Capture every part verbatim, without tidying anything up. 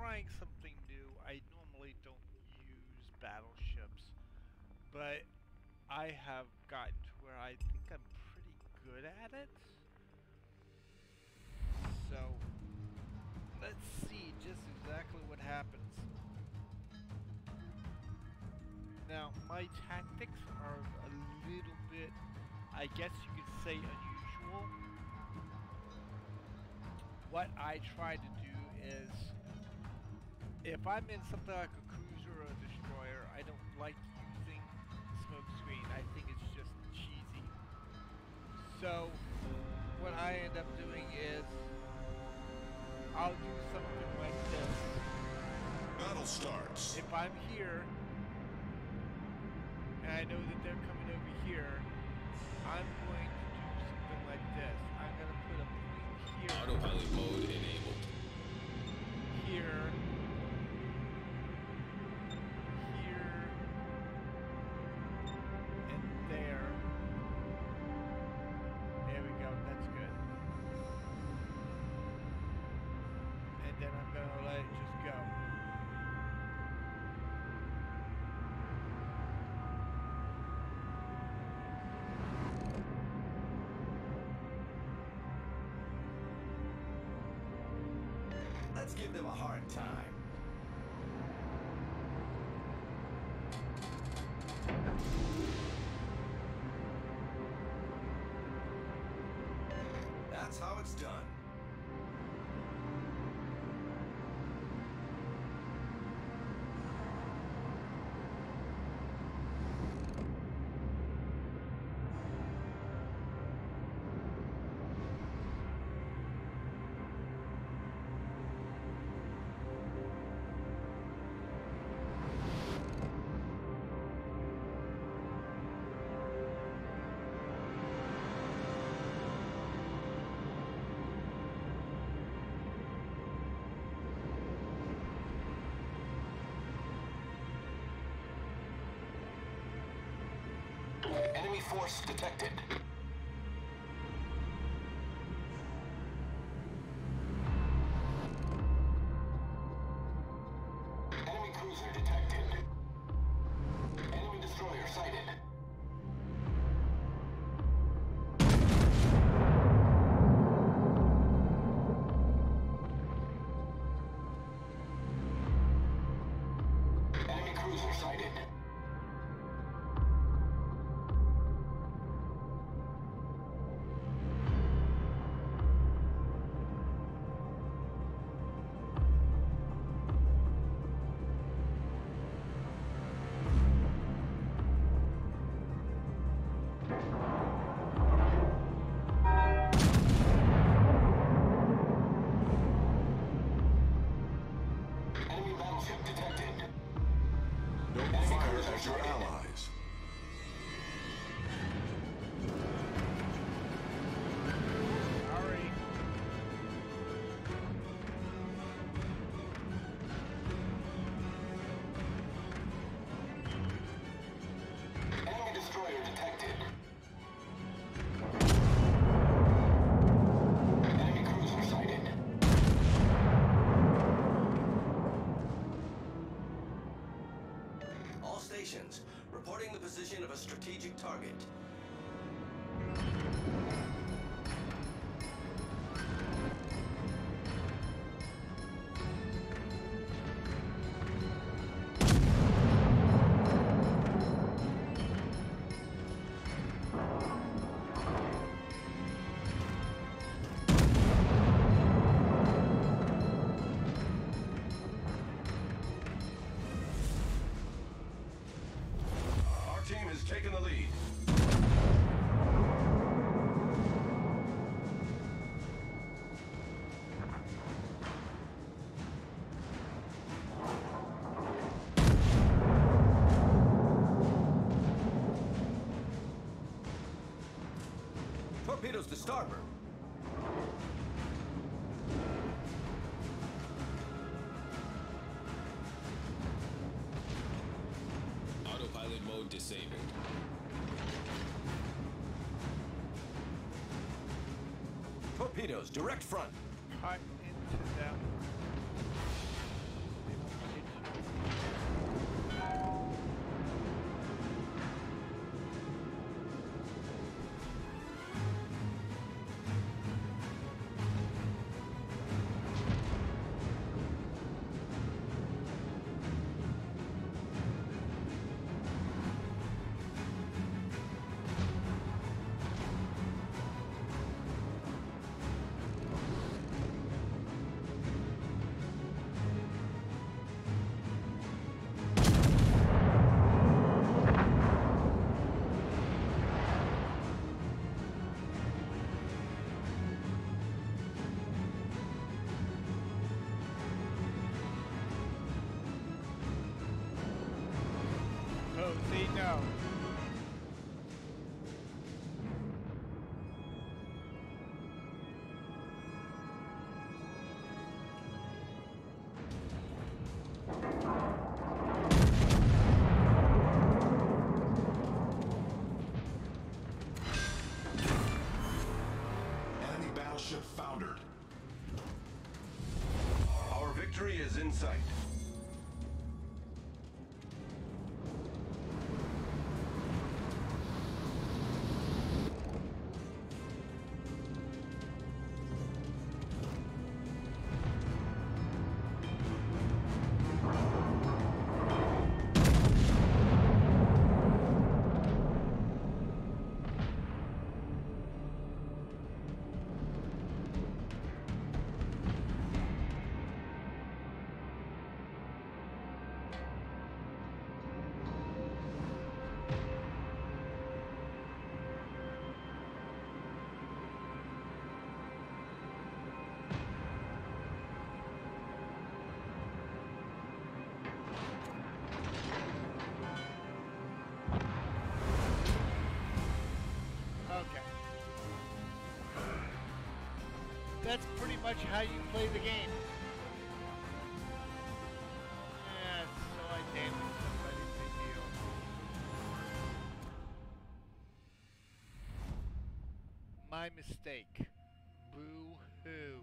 trying something new. I normally don't use battleships, but I have gotten to where I think I'm pretty good at it. So, let's see just exactly what happens. Now, my tactics are a little bit, I guess you could say, unusual. What I try to do is, if I'm in something like a cruiser or a destroyer, I don't like using smoke screen. I think it's just cheesy. So, what I end up doing is, I'll do something like this. Battle starts. If I'm here, and I know that they're coming over here, I'm going to do something like this. I'm going to put a point here. Autopilot mode enabled. Here. Here. And there. There we go. That's good. And then I'm going to let it just go. Let's give them a hard time. That's how it's done. Enemy force detected. Enemy cruiser detected. Enemy destroyer sighted. Enemy cruiser sighted. Your allies. Sorry. Enemy destroyer detected. Enemy cruiser sighted. All stations, reporting the position of a strategic target. Team has taken the lead. Torpedoes to starboard. Autopilot mode disabled. Torpedoes, direct front. Cut into them. See, no. Enemy battleship foundered. Our victory is in sight. That's pretty much how you play the game. Yeah, so I damaged somebody, big deal. My mistake. Boo-hoo.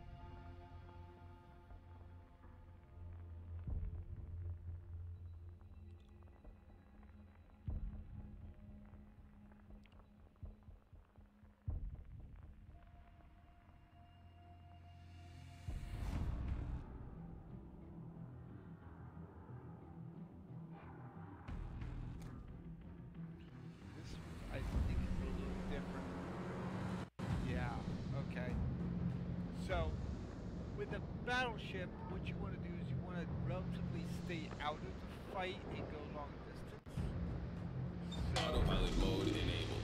I think it's a little different. Yeah, okay. So, with a battleship, what you want to do is you want to relatively stay out of the fight and go long distance. So, Autopilot mode enabled.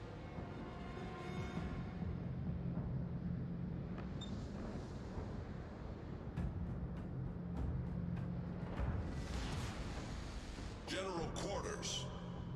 General quarters.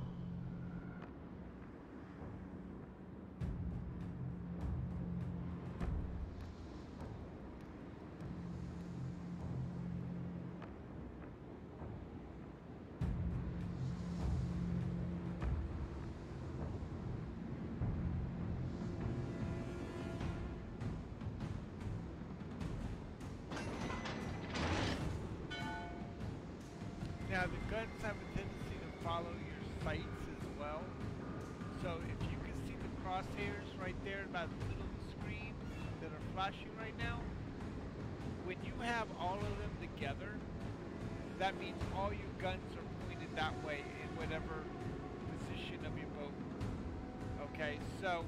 now the guns have a tendency to follow your sights as well. So if you can see the crosshairs right there about the middle of the screen that are flashing right now, when you have all of them together, that means all your guns are pointed that way in whatever position of your boat. Okay, so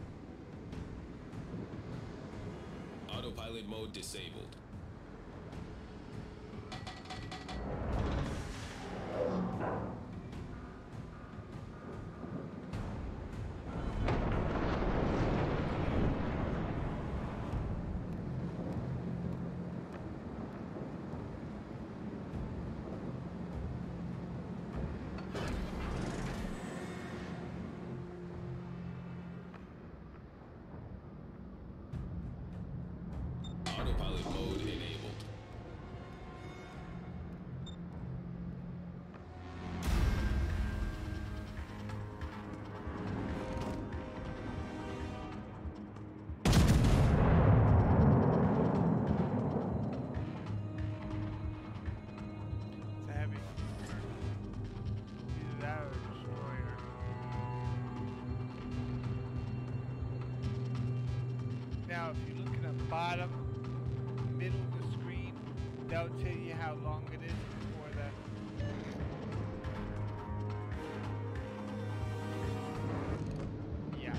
Autopilot mode disabled. Autopilot mode enabled. it's a heavy cruiser. Either that or a destroyer. Now, if you look at the bottom, middle of the screen, that'll tell you how long it is before the yeah.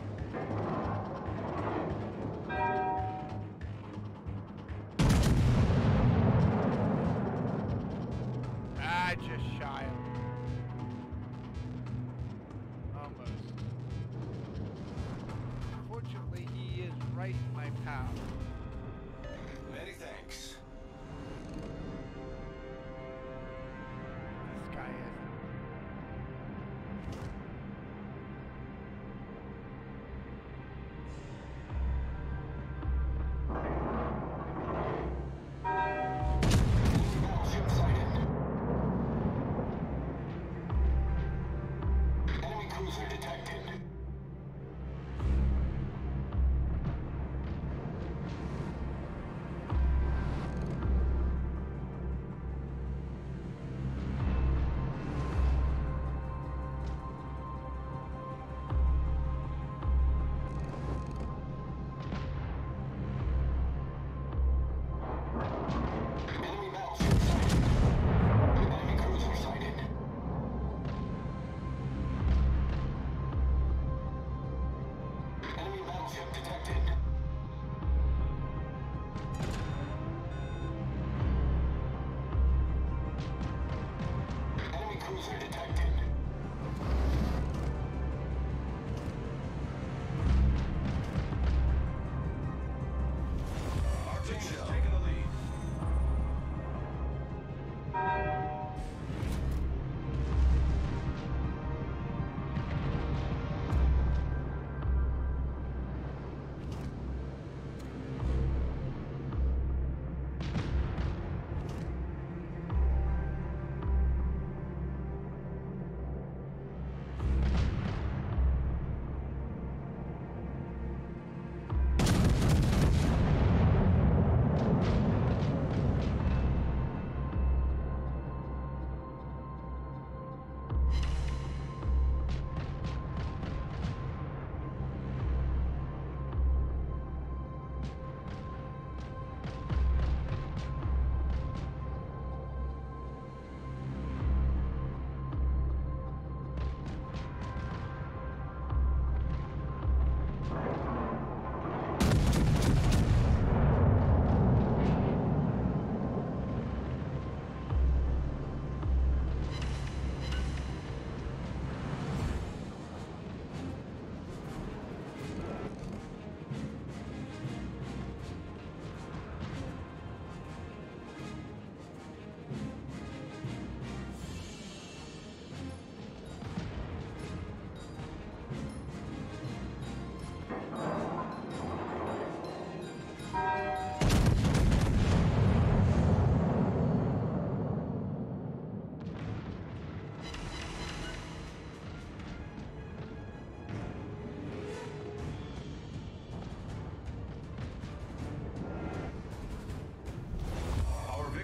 I just shy him. Almost. Fortunately, he is right in my path. Many thanks.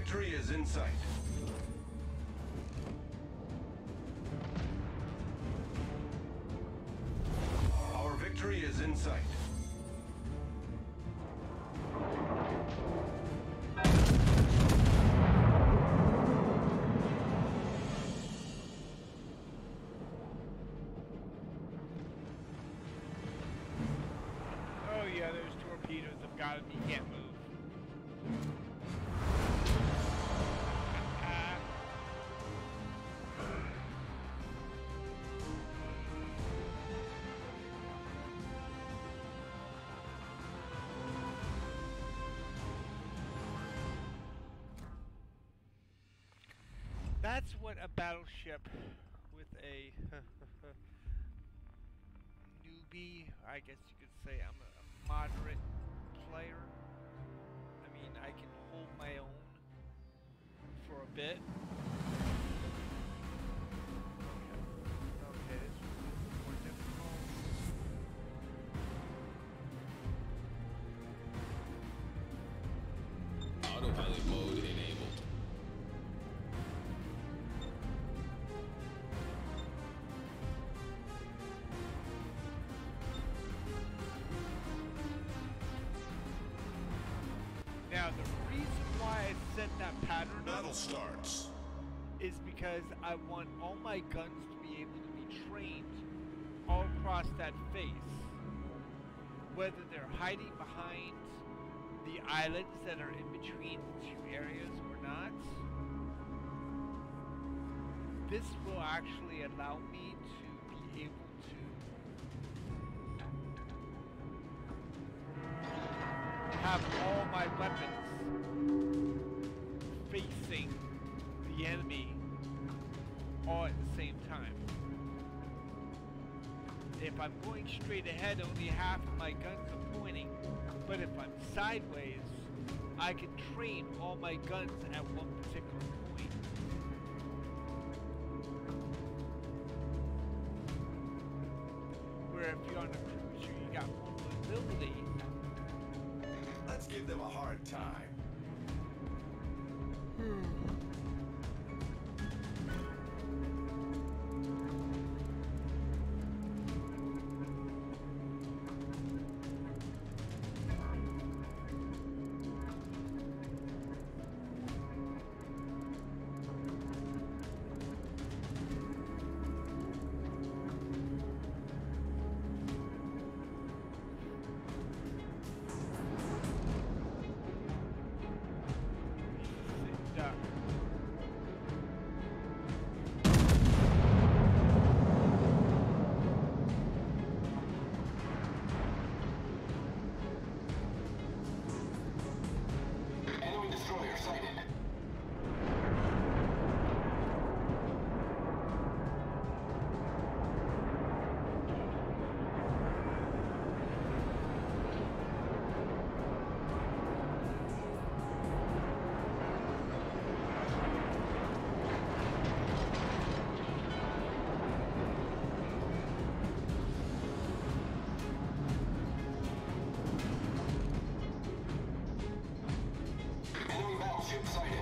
victory is in sight. Our victory is in sight. Oh yeah, those torpedoes have got me. Can't move. That's what a battleship with a newbie, I guess you could say I'm a, a moderate player. I mean, I can hold my own for a bit. Okay, this is more difficult. Autopilot mode enabled. Now, the reason why I set that pattern Battle up starts. is because I want all my guns to be able to be trained all across that face, whether they're hiding behind the islands that are in between the two areas or not. This will actually allow me to be able to have all my weapons facing the enemy all at the same time. If I'm going straight ahead, only half of my guns are pointing, but if I'm sideways, I can train all my guns at one particular point. Where if you're on a cruiser, you got more mobility. Let's give them a hard time. Sit duck. Enemy destroyer sighted. Enemy battleship sighted.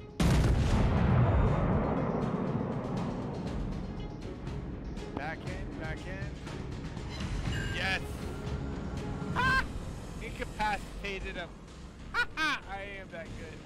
Back in, back in. Yes! Ha! Incapacitated him. Ha ha! I am that good.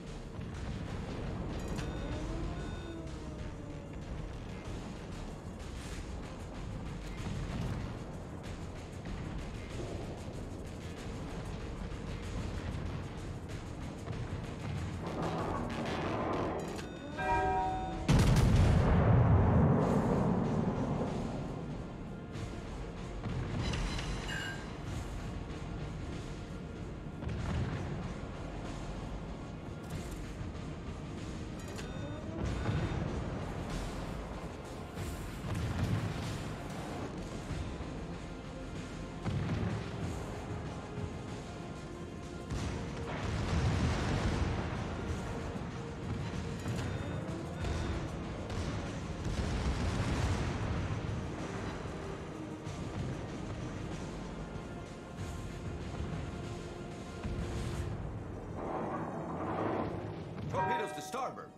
to starboard.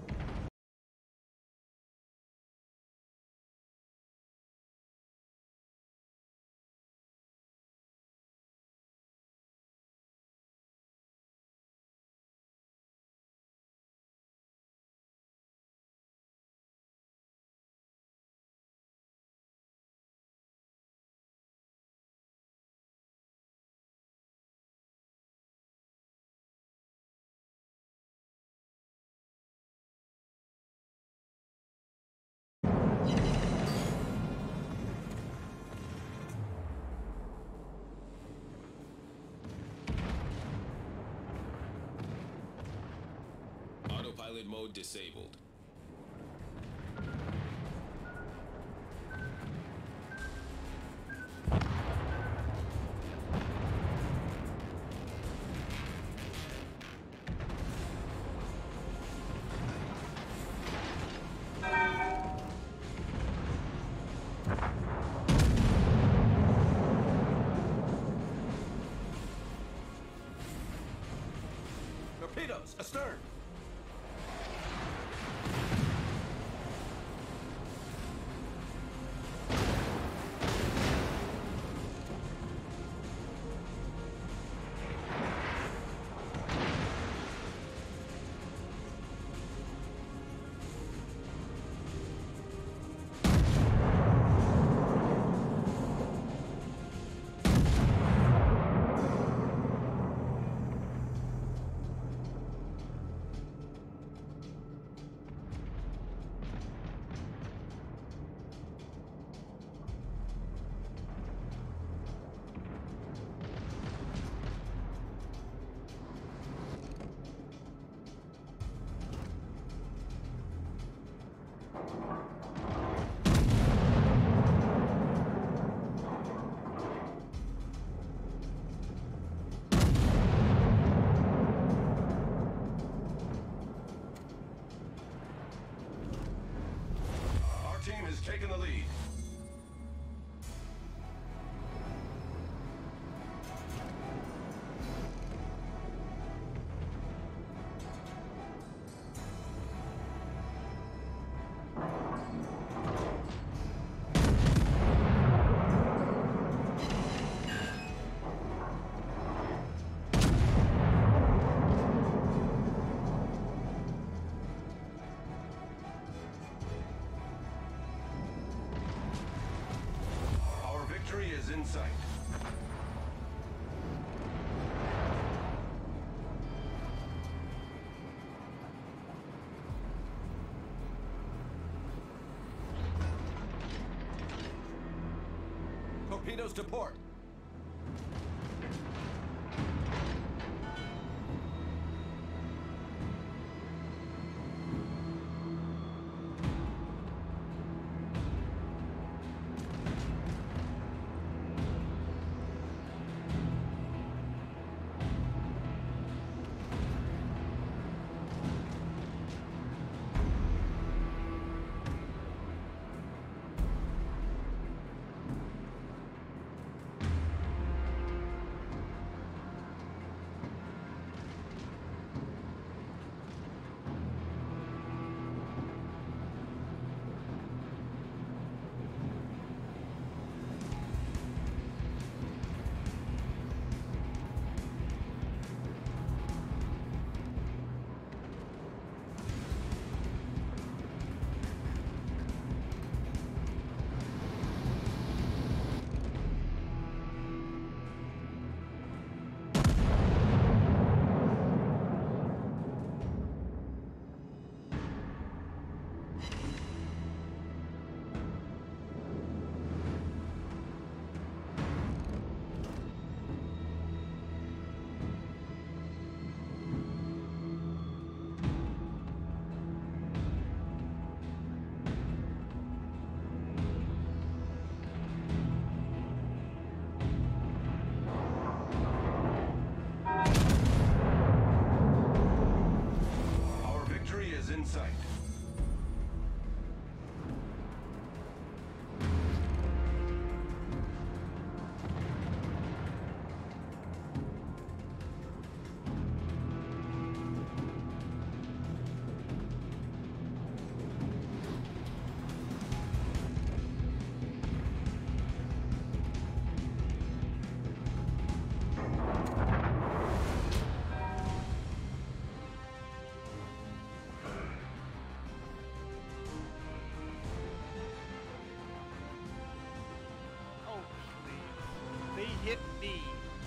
Autopilot mode disabled. Torpedoes, astern! Team has taken the lead. Victory is in sight. Torpedoes to port. hit me.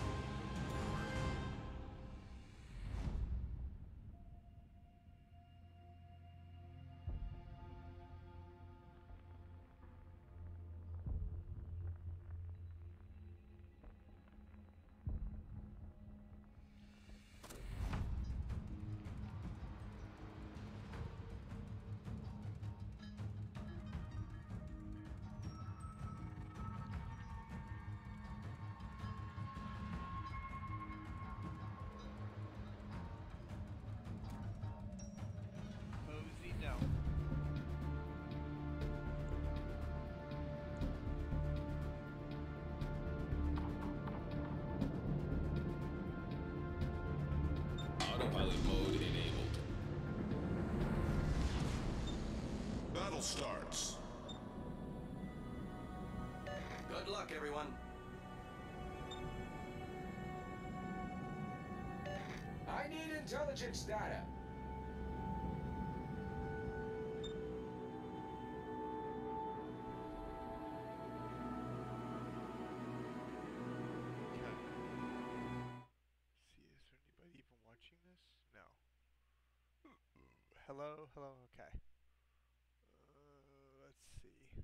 No. Autopilot mode enabled. Battle starts. Good luck, everyone. I need intelligence data. No. Hello, hello, okay. Uh, let's see.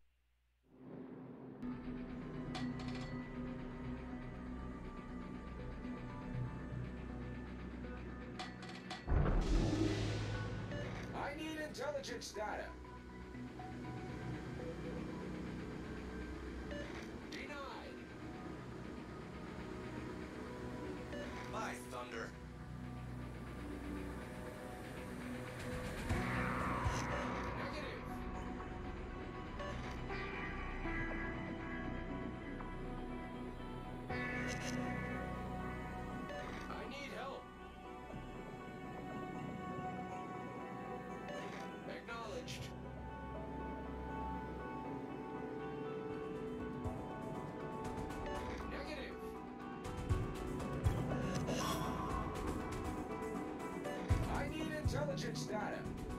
I need intelligence data. Denied. By thunder. I need help. Acknowledged. Negative. I need intelligence data.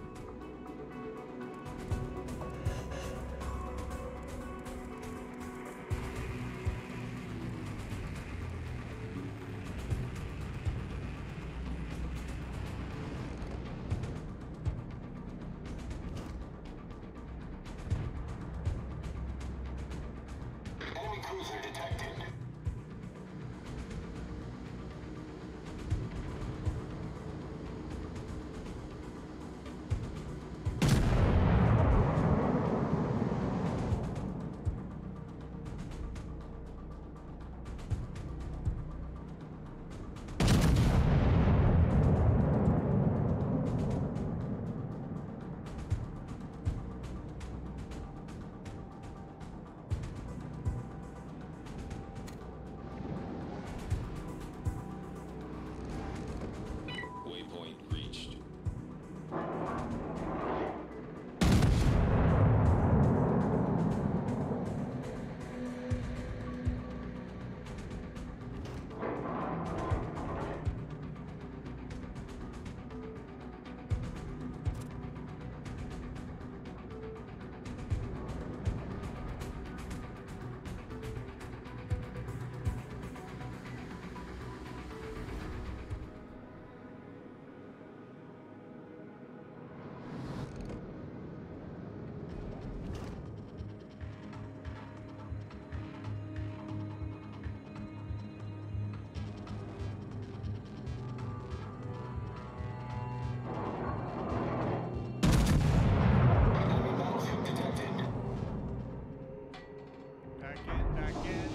Enemy cruiser detected. Waypoint reached. Enemy battlefield detected. Back in, back in.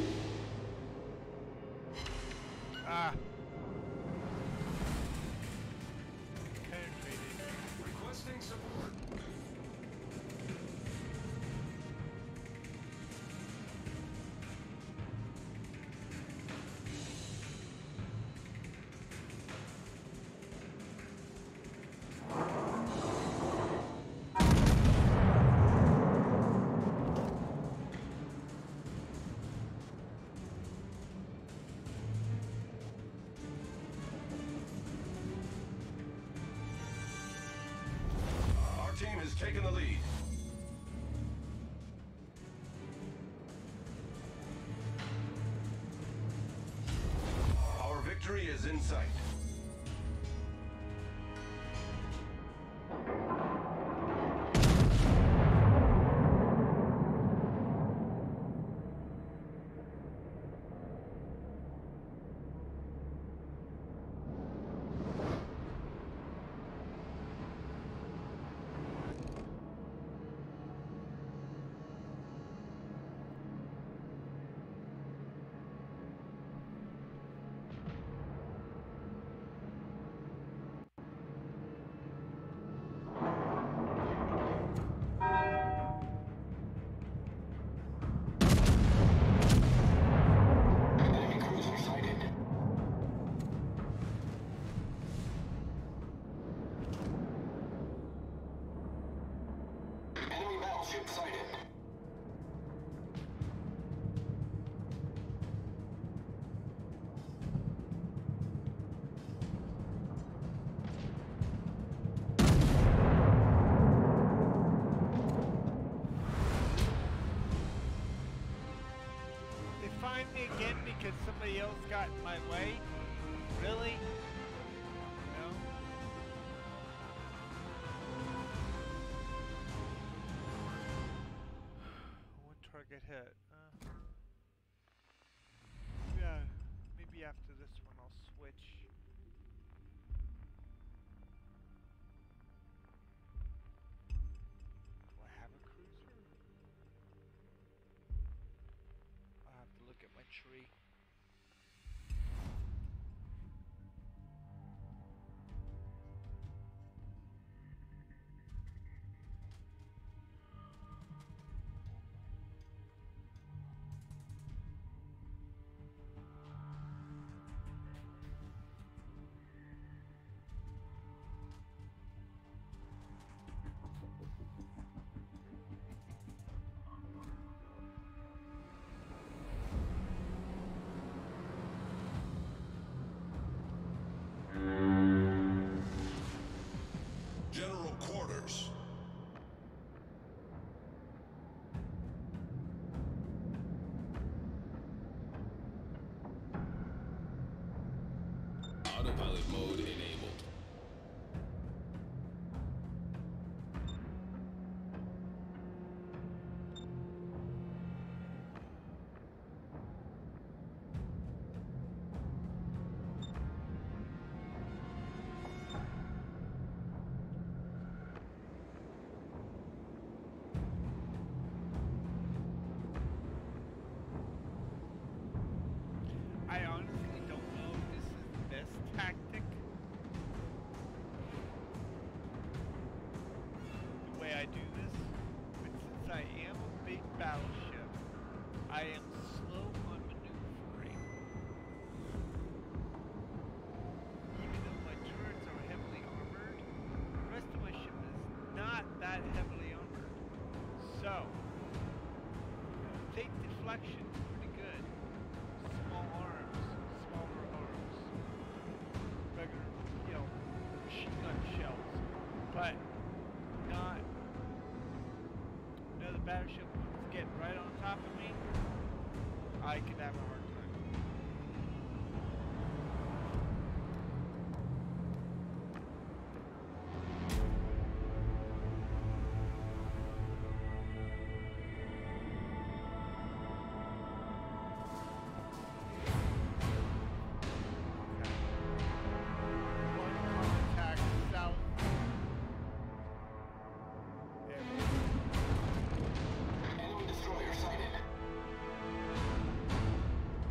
Ah. Penetrated. Requesting support. Our team has taken the lead. in sight. Warship sighted. They find me again because somebody else got in my way? Really? No? One target hit. Uh, yeah, maybe after this one I'll switch. Do I have a cruiser? I'll have to look at my tree. General quarters. Autopilot mode enabled. I honestly don't know if this is the best tactic. The way I do this. But since I am a big battleship, I am slow on maneuvering. Even though my turrets are heavily armored, the rest of my ship is not that heavily armored. So, take deflection pretty good. Small arms, smaller arms, regular, you know, machine gun shells, but not, you know, the battleship is getting right on top of me, I could have a hard time. One contact south. There we go. Enemy destroyer sighted.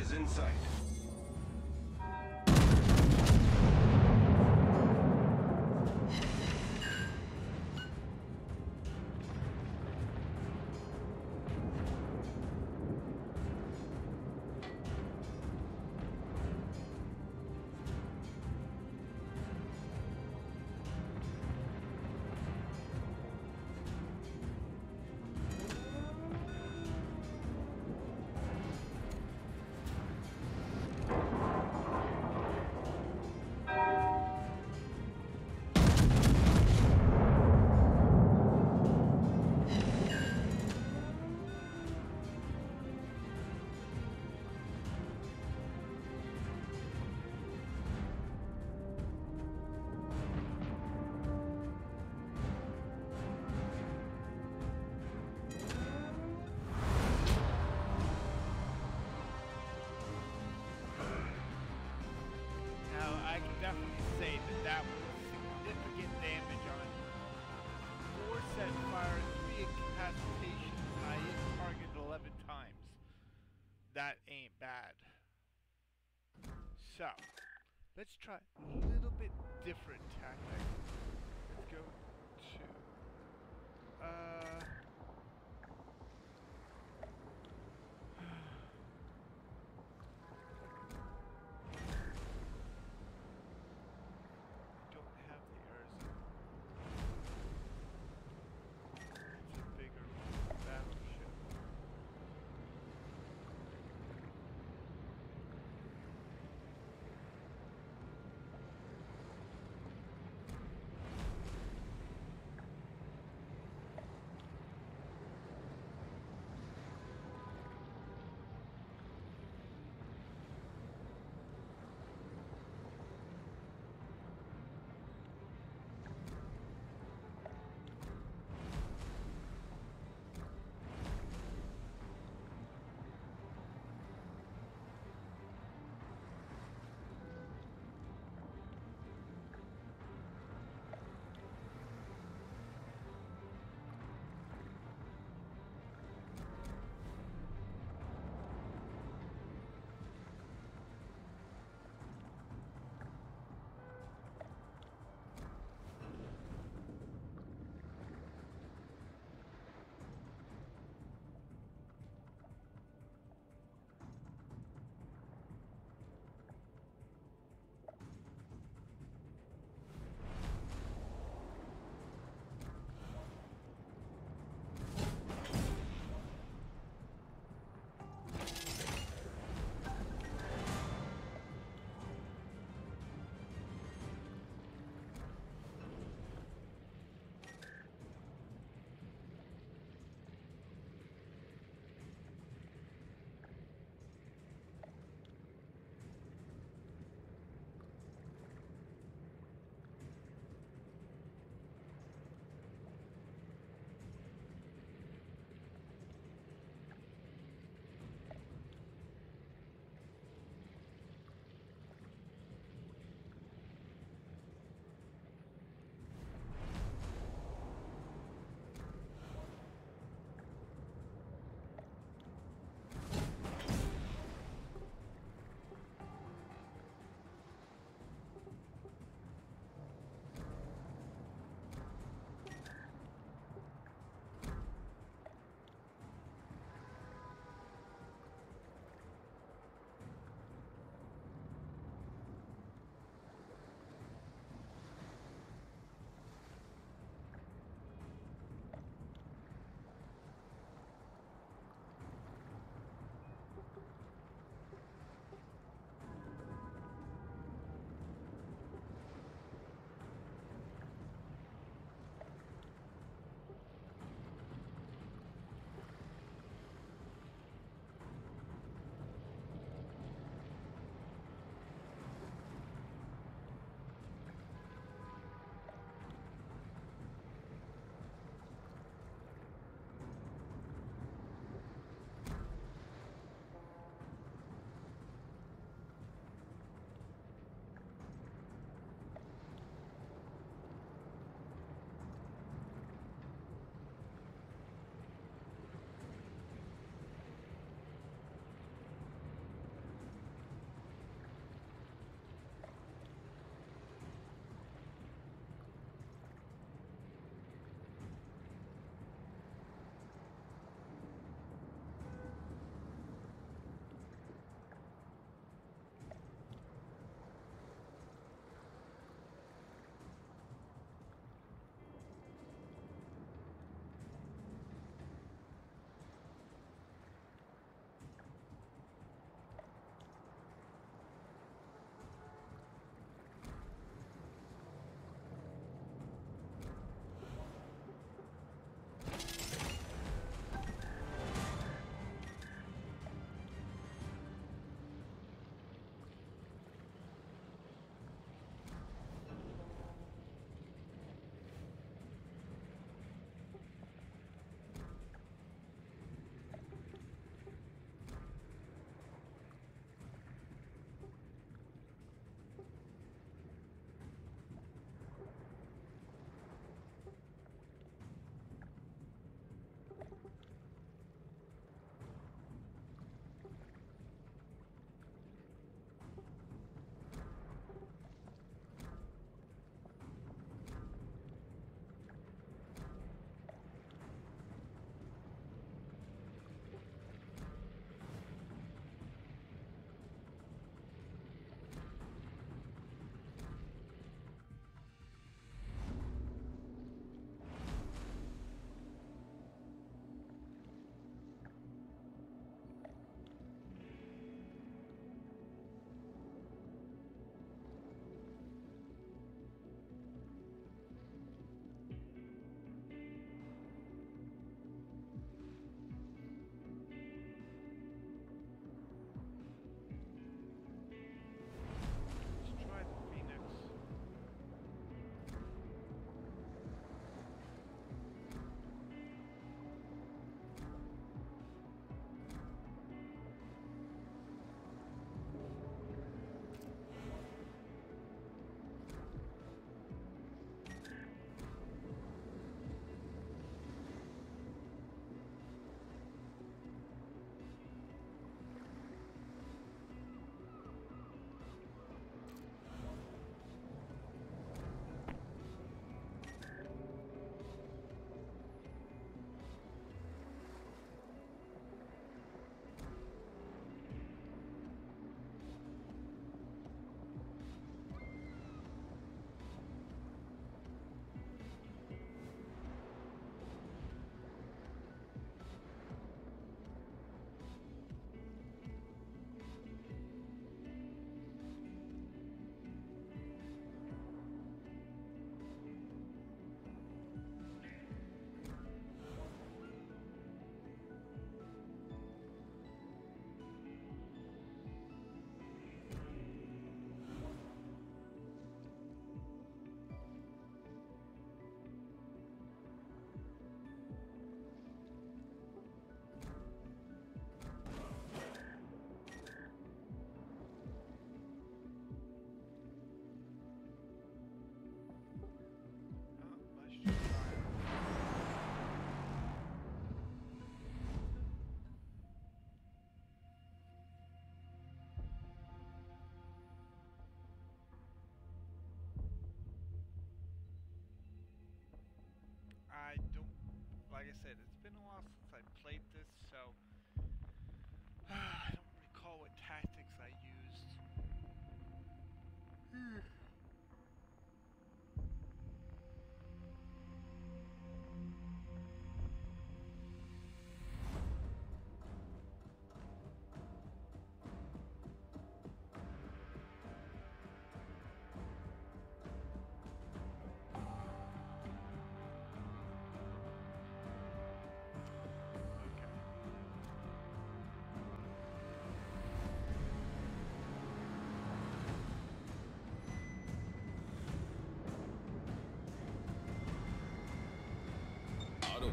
is in sight. I can definitely say that that was significant damage on four set fire, three incapacitations, and I hit target eleven times. That ain't bad. So, let's try a little bit different tactic. Let's go to, uh...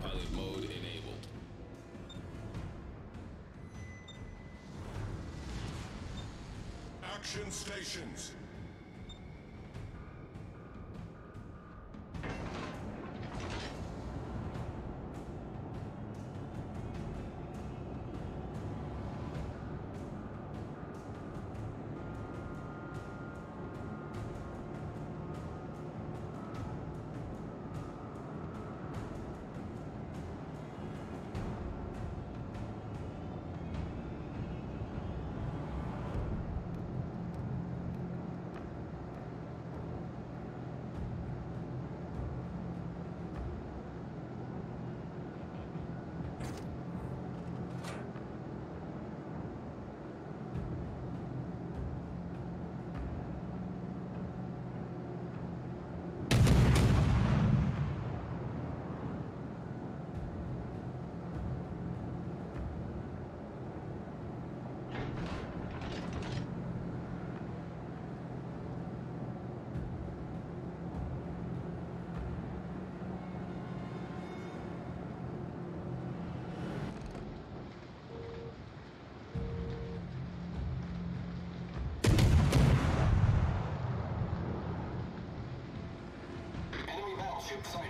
Pilot mode enabled. Action stations. Enemy battleship sighted.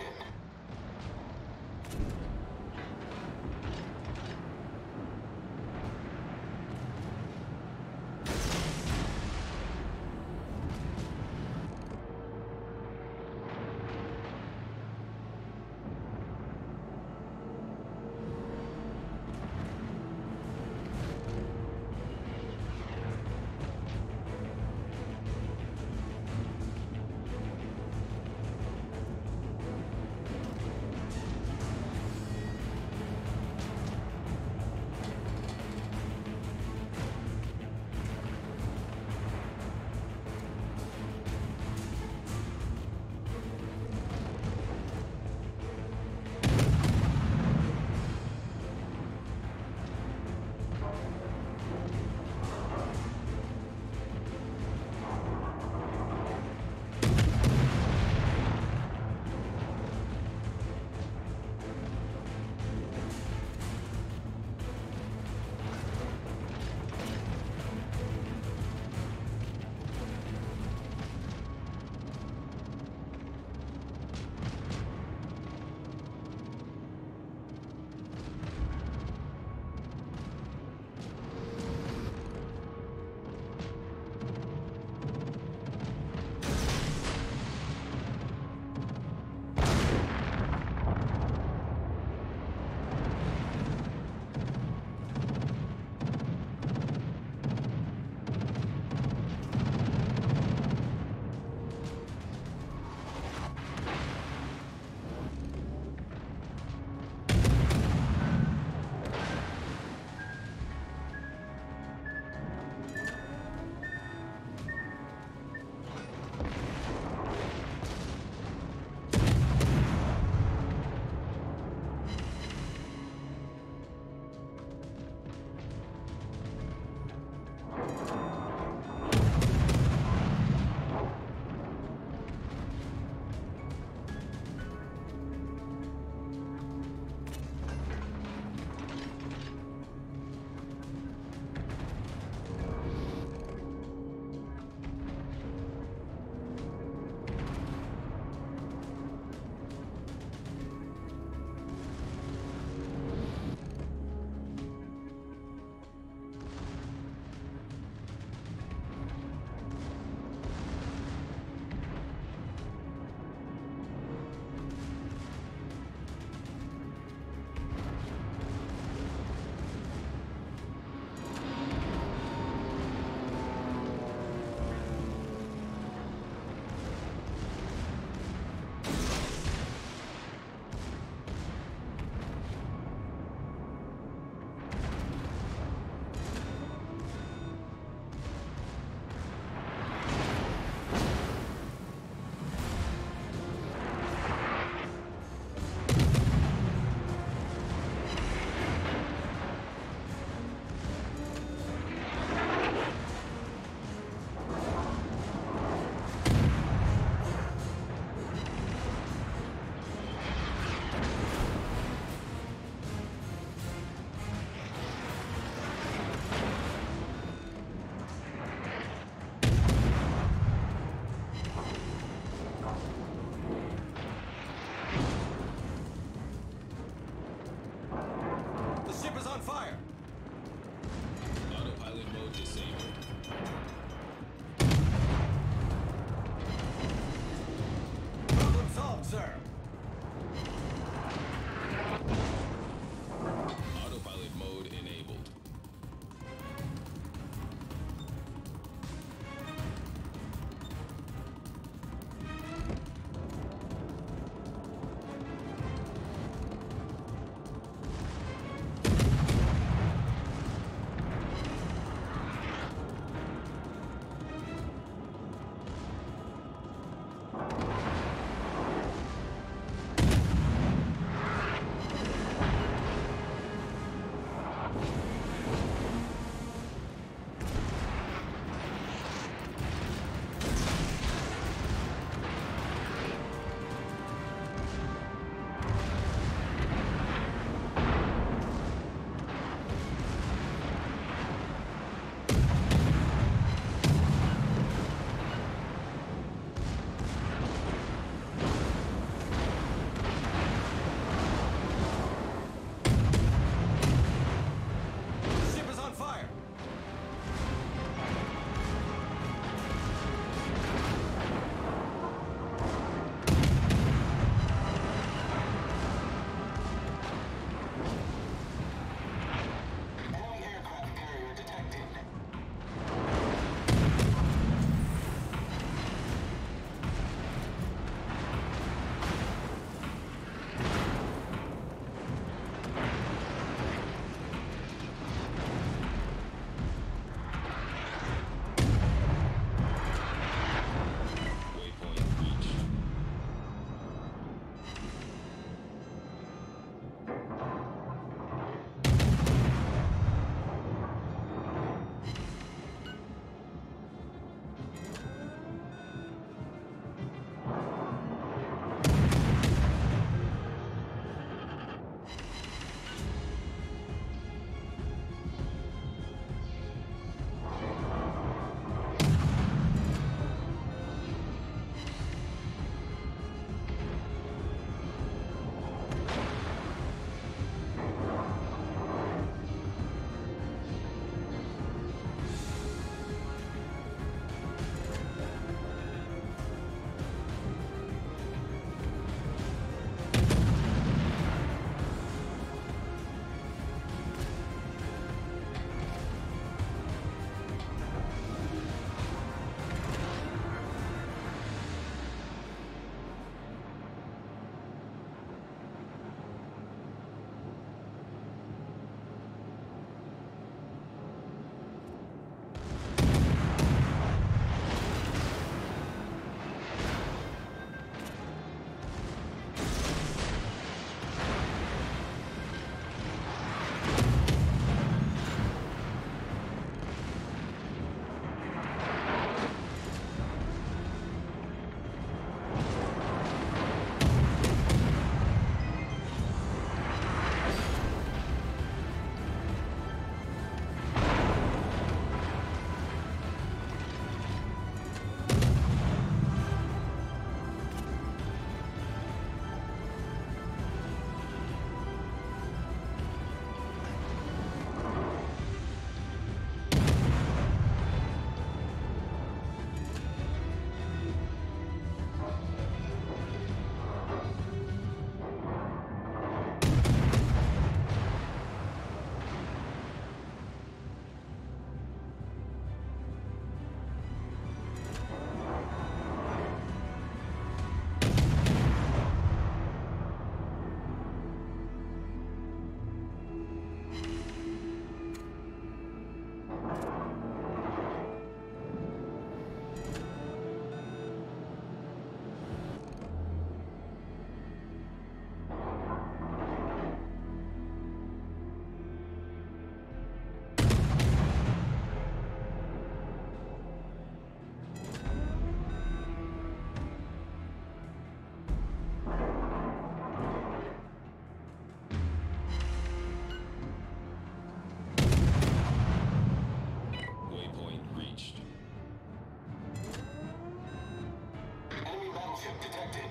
detected.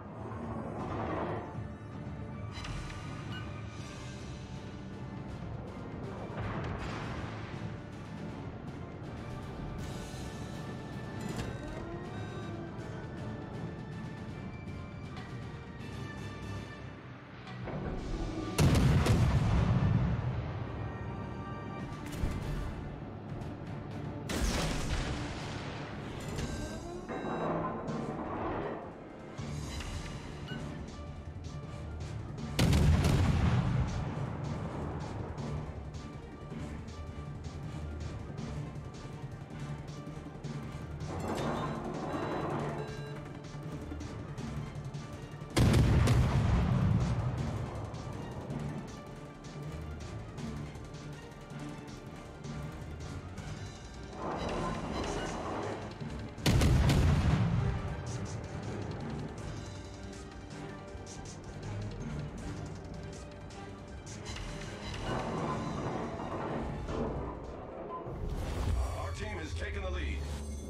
Taking the lead.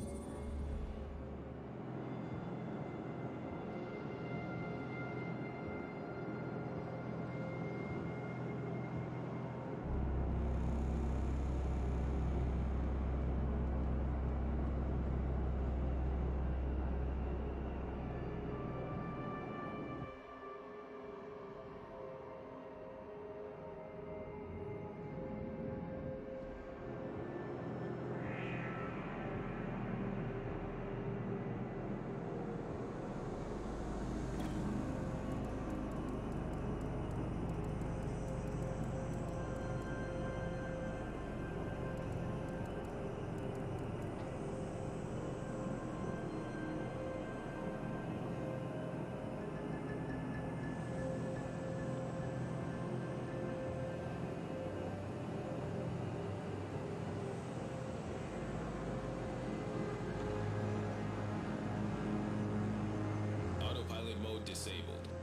Autopilot mode disabled.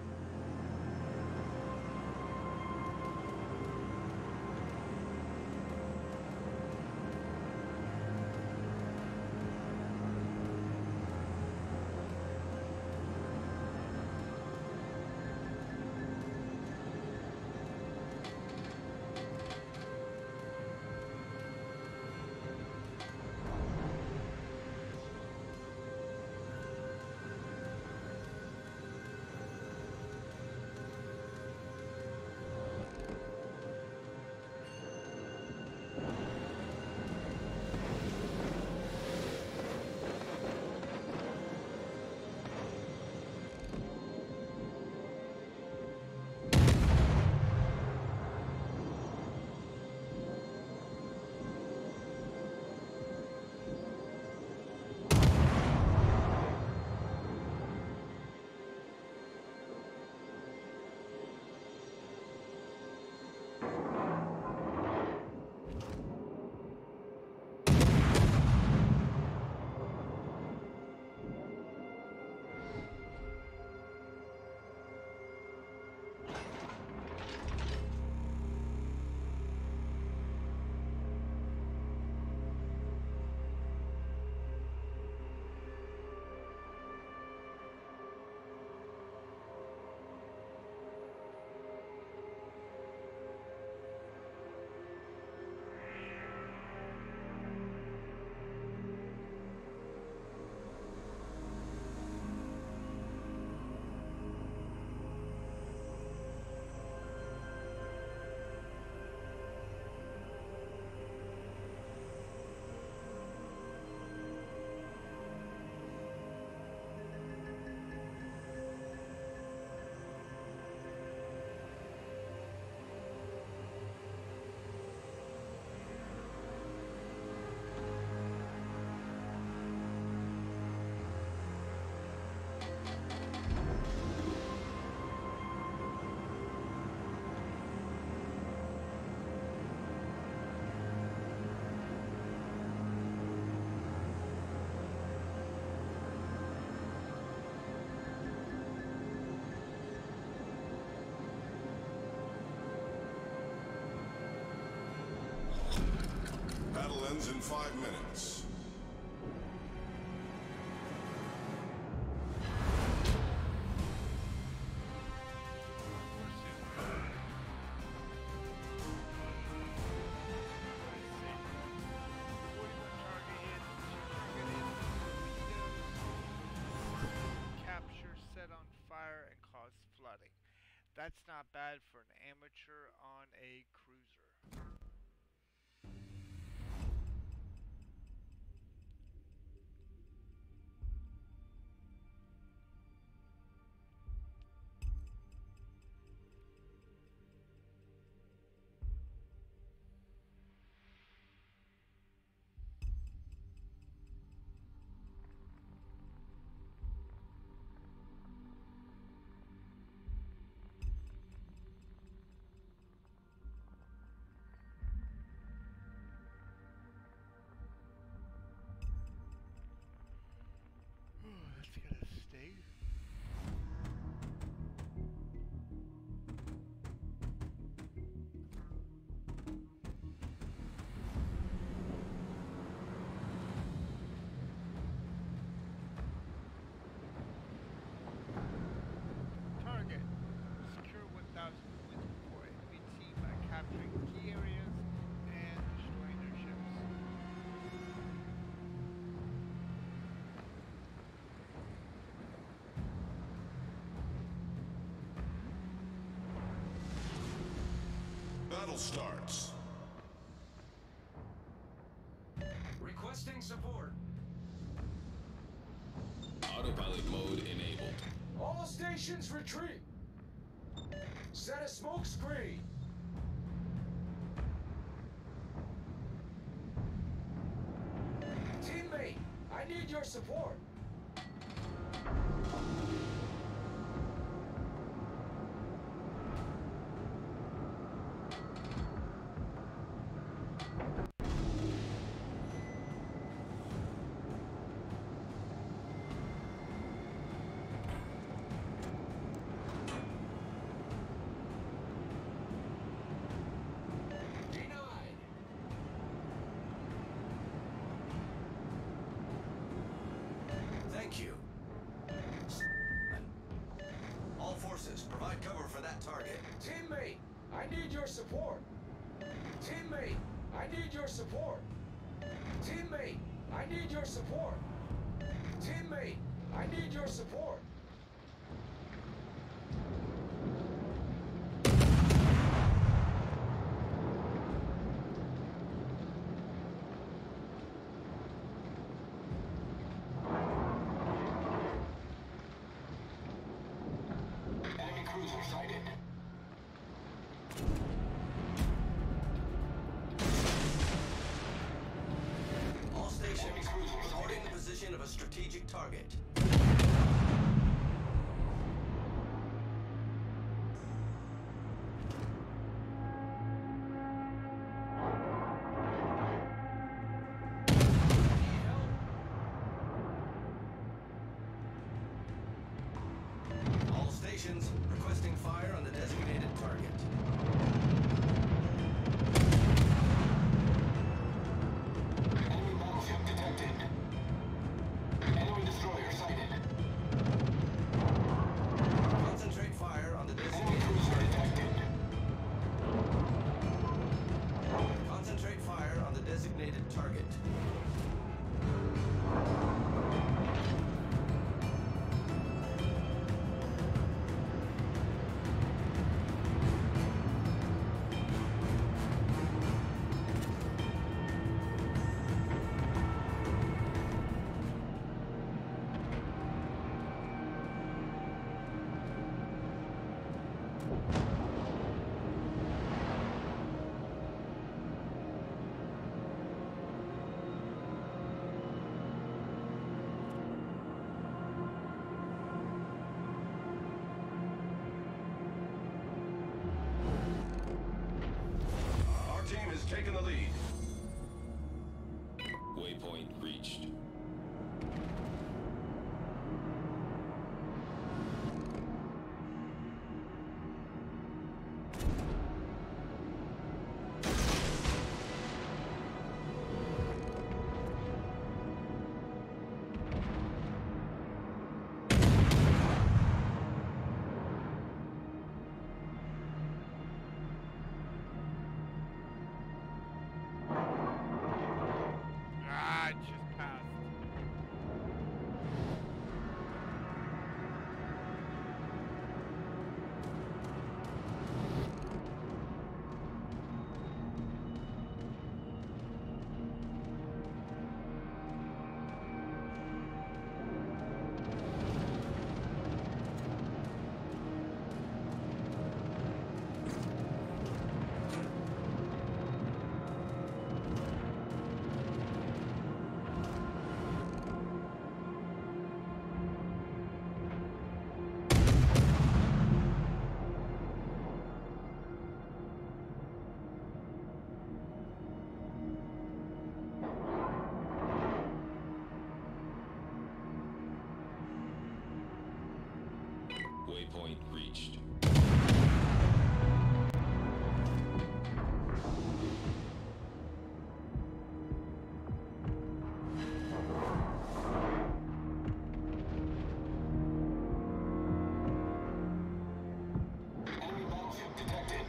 Battle ends in five minutes. That's not bad for an amateur on a cruiser. That's gonna stay. Target. Secure one thousand points before enemy team by capturing key areas and destroying their ships. Battle starts. Requesting support. Autopilot mode enabled. All stations retreat. Set a smoke screen. Teammate, I need your support. Denied. Thank you. All forces, provide cover for that target. Teammate, I need your support. Teammate, I need your support. Teammate, I need your support. Teammate, I need your support. Enemy cruiser sighted. All stations, reporting the position of a strategic target. All stations, requesting fire on the designated target. Enemy battleship detected. Enemy destroyer sighted. Concentrate fire on the Enemy designated cruiser target. detected. Concentrate fire on the designated target. Waypoint reached. Enemy battleship detected.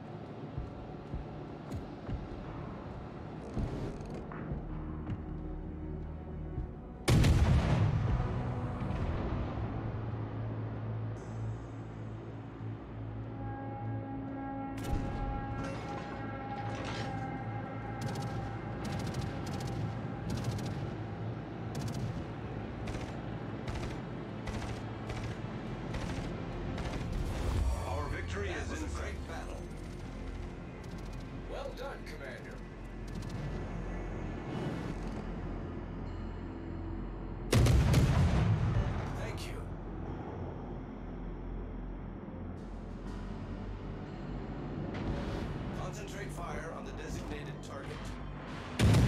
Our victory That is was in a sight. great battle. Well done, Commander. Thank you. Concentrate fire on the designated target.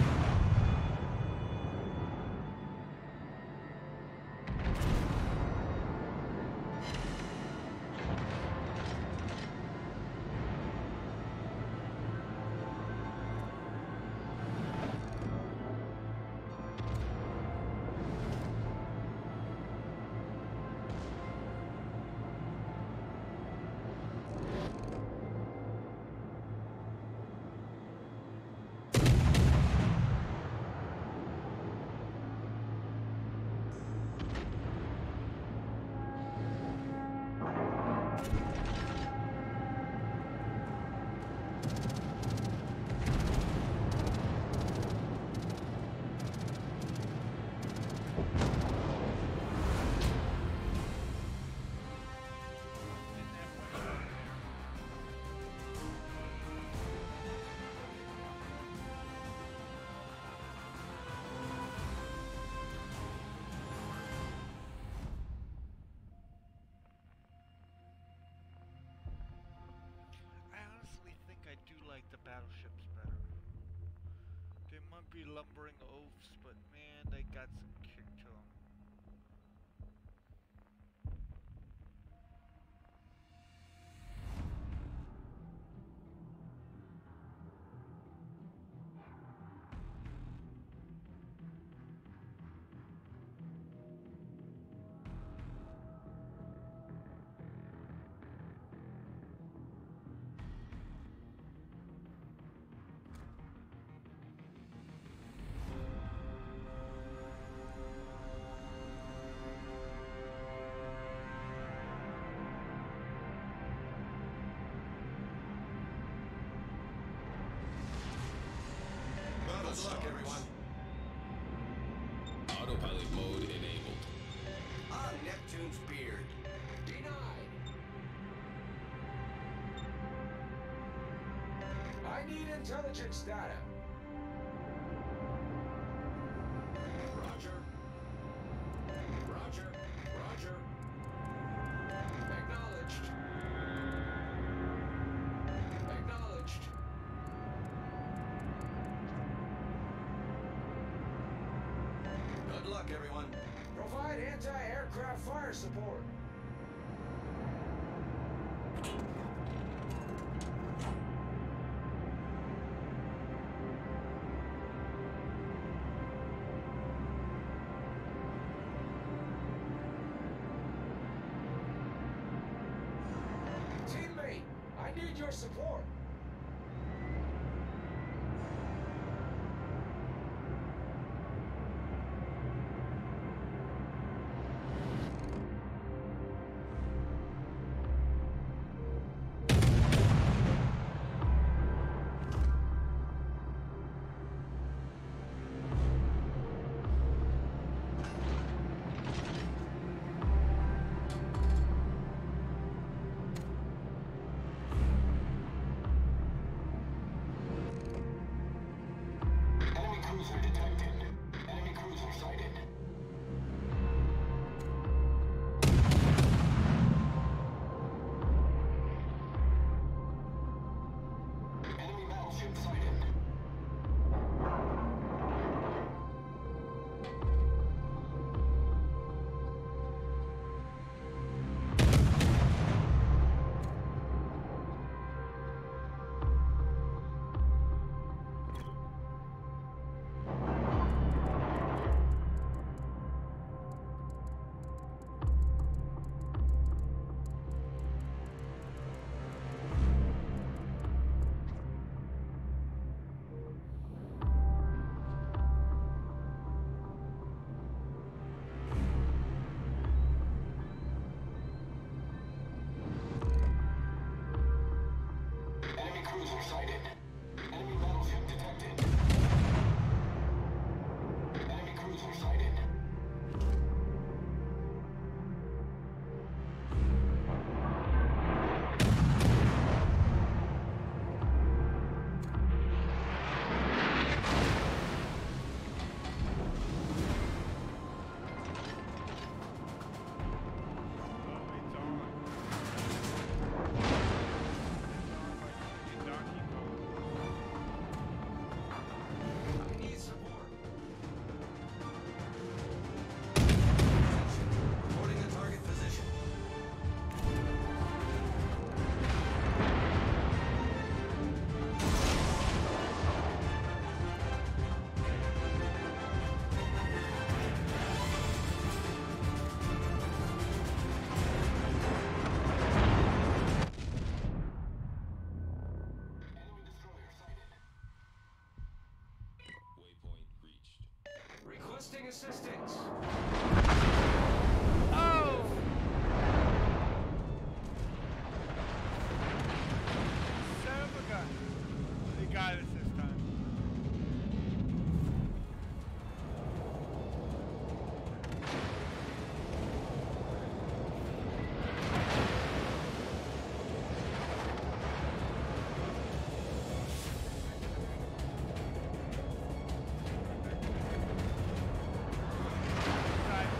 I honestly think I do like the battleships better. They might be lumbering oafs, but man, they got some kick to them. Good luck, everyone. Autopilot mode enabled. On Neptune's beard. Denied. I need intelligence data. Roger. Roger. Roger. Acknowledged. Acknowledged. Good luck, everyone. Provide anti-aircraft fire support. Teammate, I need your support. assistance. Oh! Son of a gun. They got us this time. Side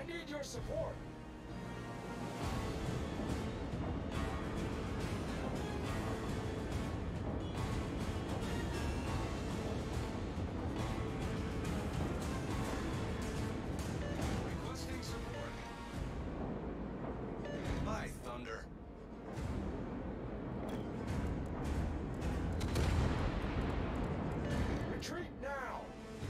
need your support. Requesting support. By thunder. Retreat now.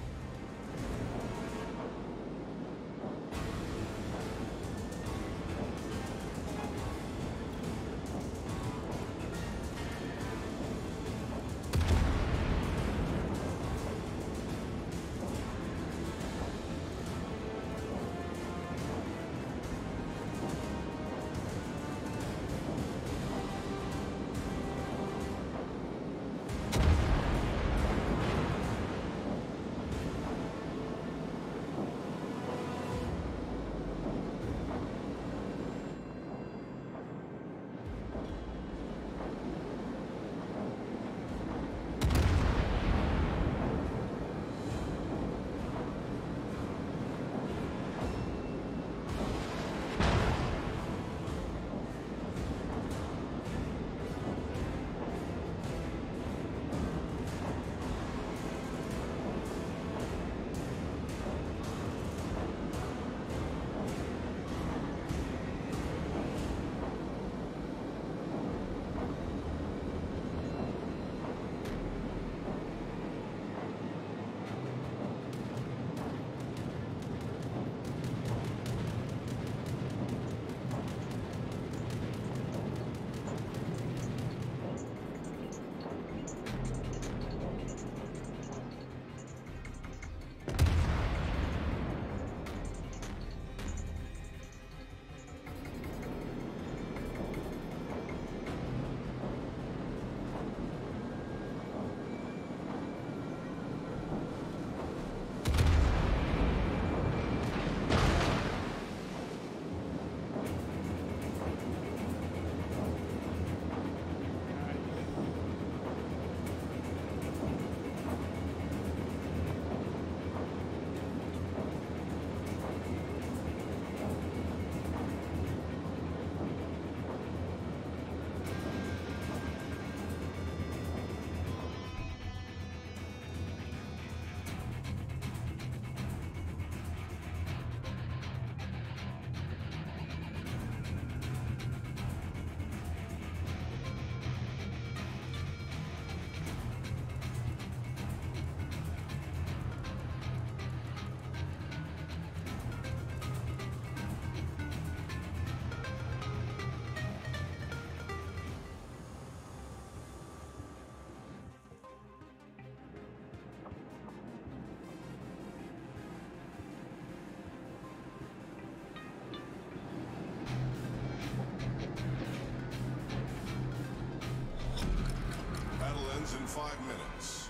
In five minutes.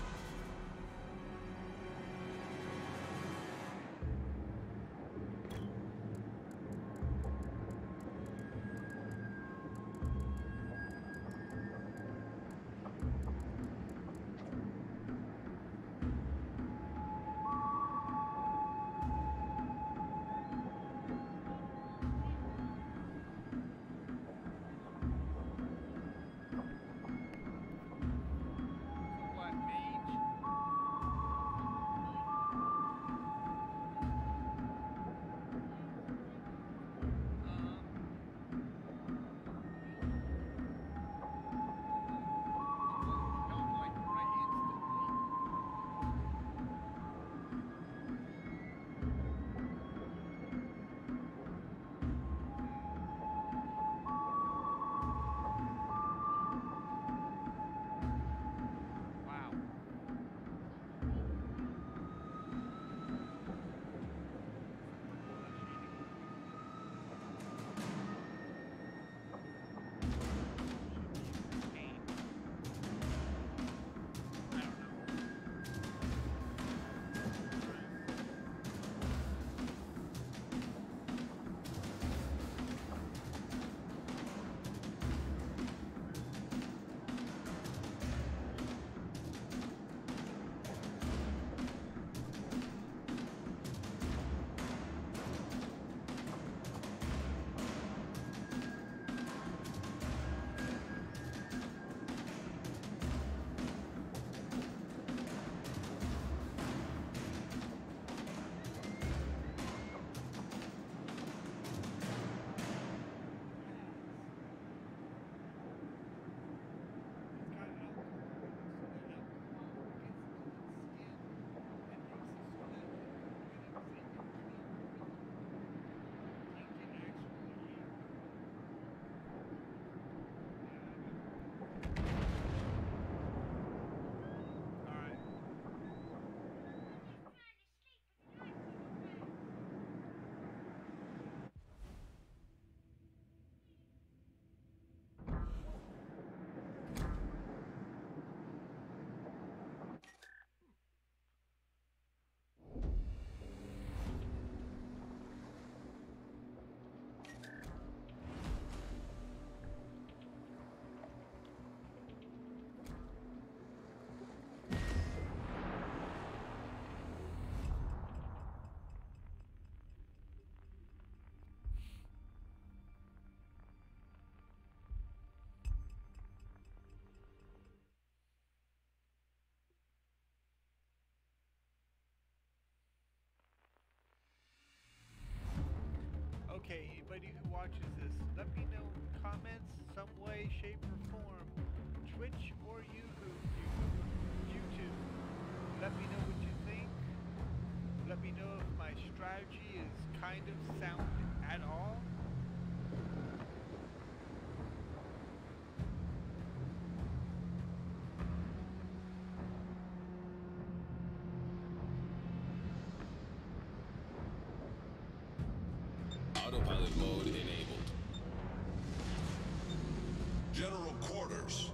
What, me? kind of sound at all. Autopilot mode enabled. General quarters.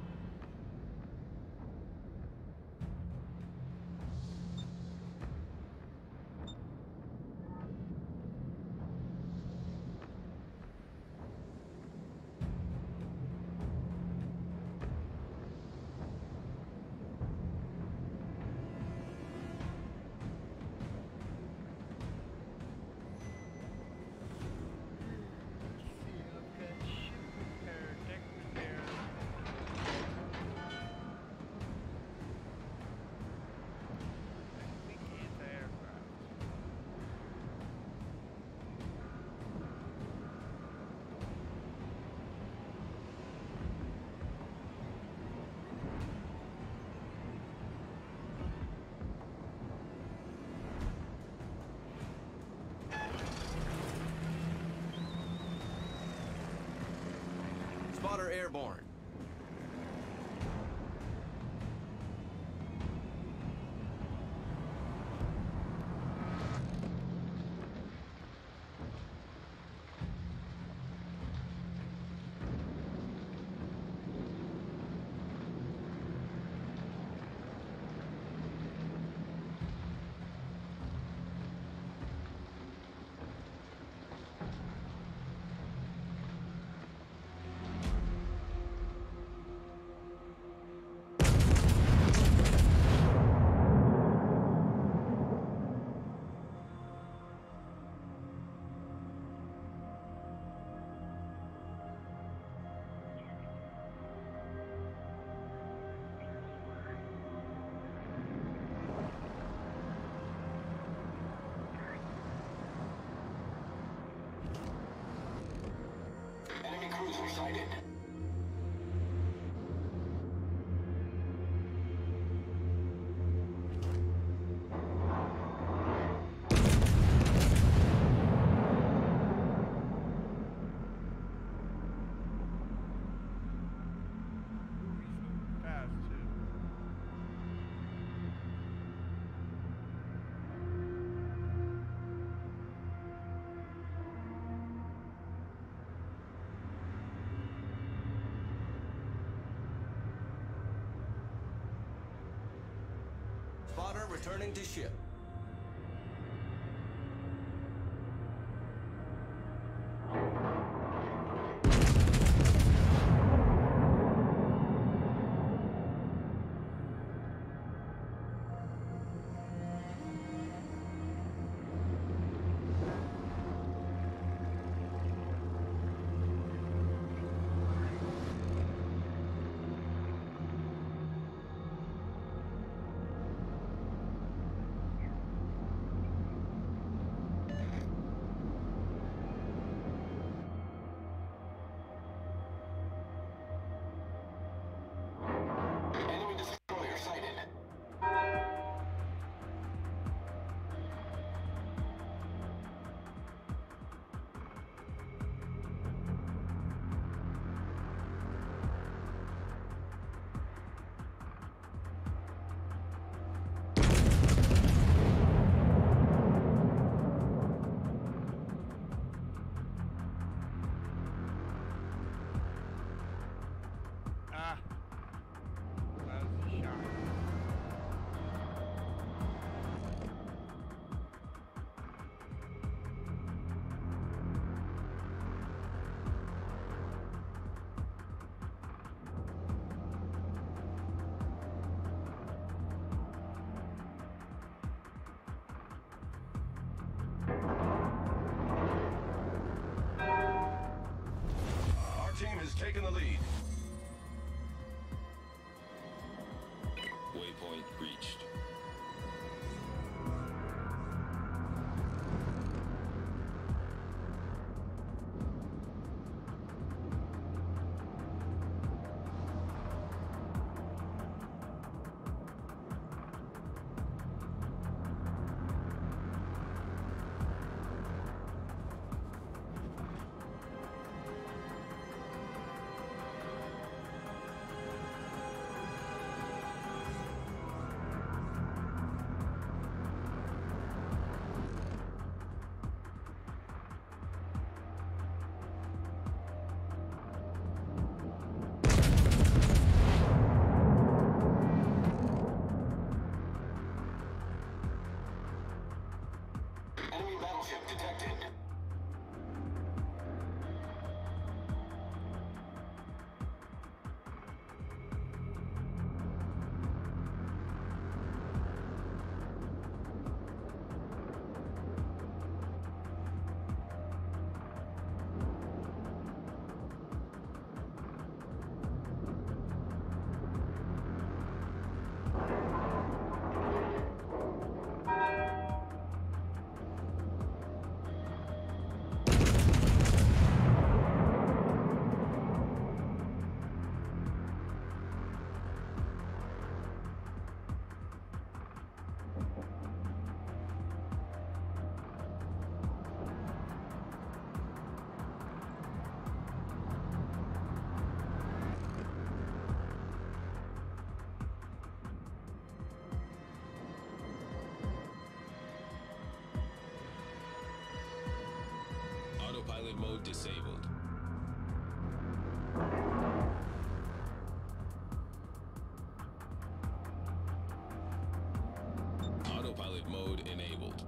Spotter airborne. Enemy cruiser sighted. Fast too. Spotter returning to ship. Enemy destroyer sighted. Ah. That was a shot. Our team has taken the lead. Waypoint reached. mode disabled. Autopilot mode enabled.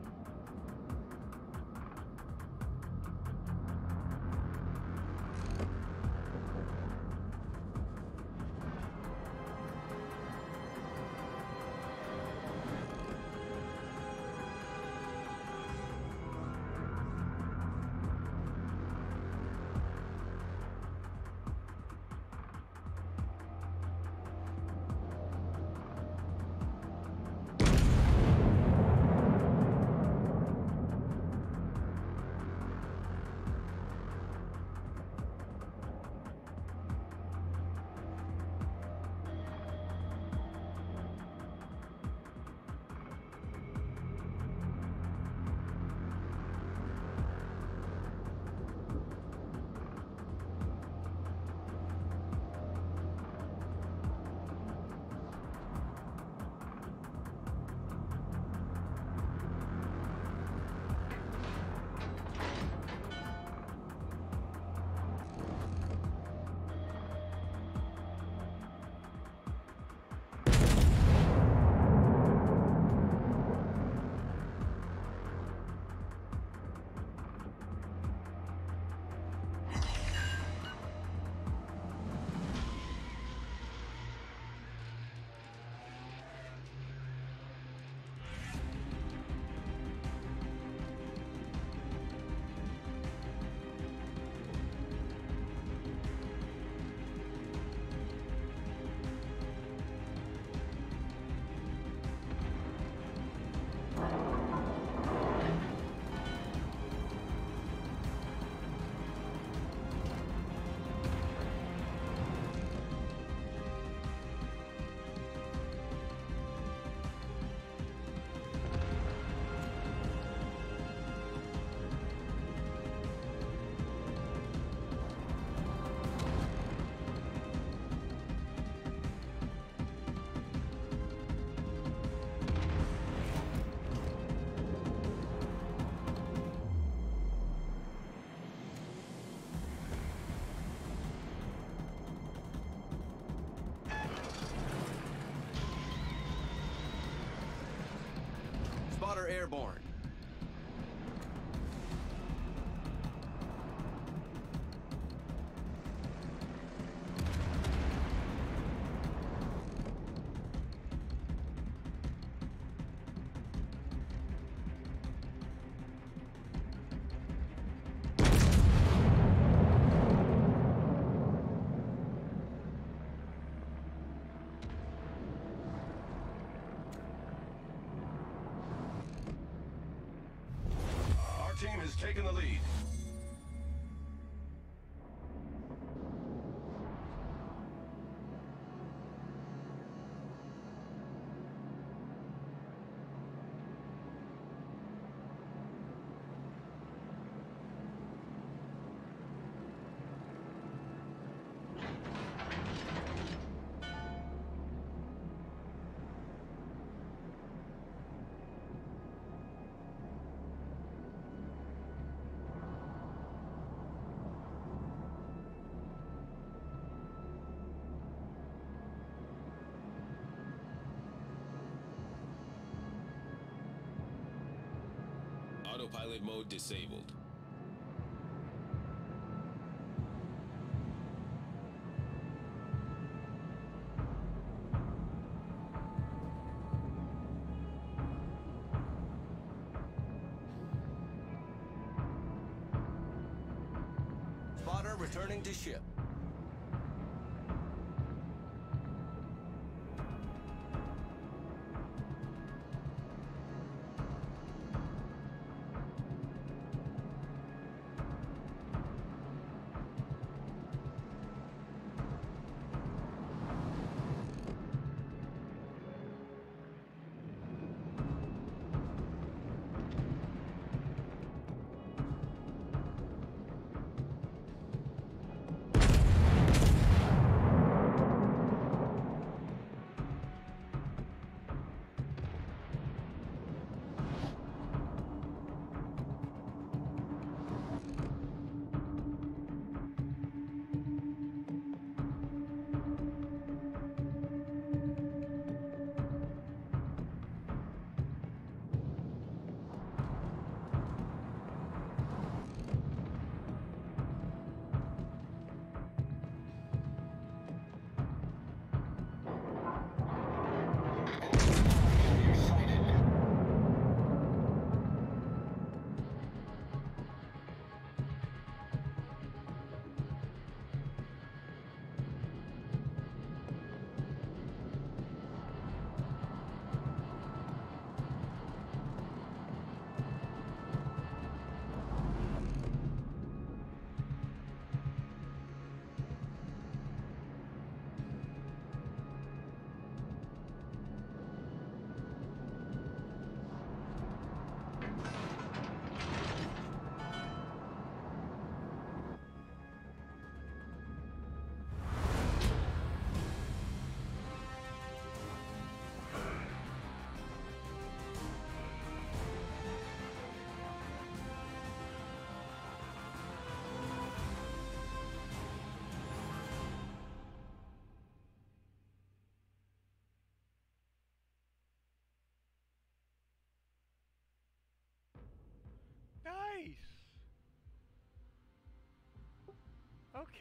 Spotter airborne. Team has taken the lead. Autopilot mode disabled. Spotter returning to ship.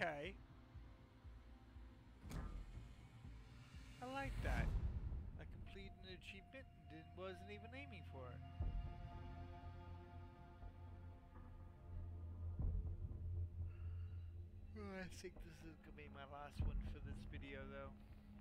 Okay. I like that. I completed an achievement and didn't, wasn't even aiming for it. Oh, I think this is going to be my last one for this video though.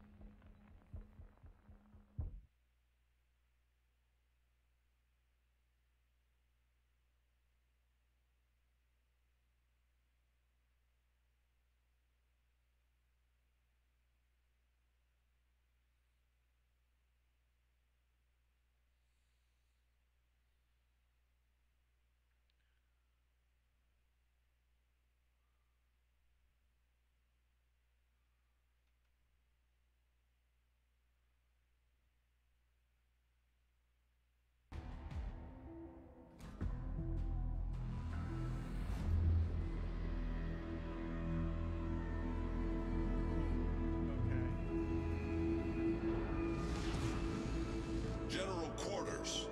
General quarters.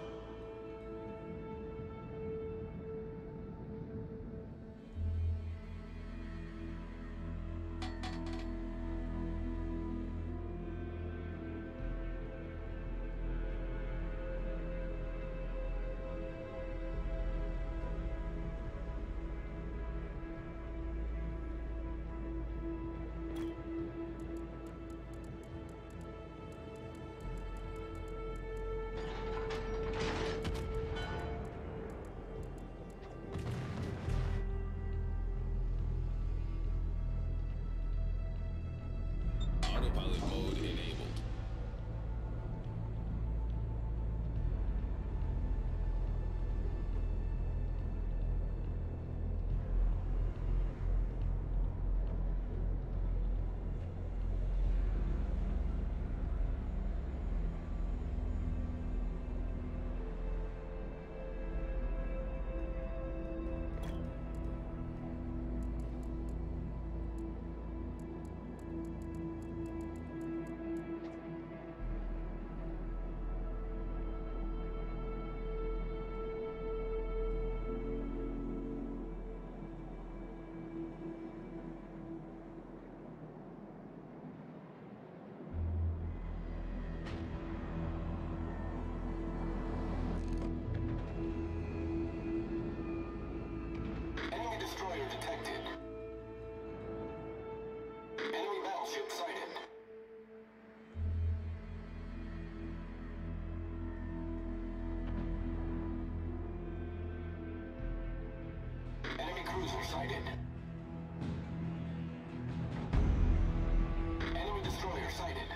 Autopilot mode enabled. Enemy destroyer detected. Enemy battleship sighted. Enemy cruiser sighted. Enemy destroyer sighted.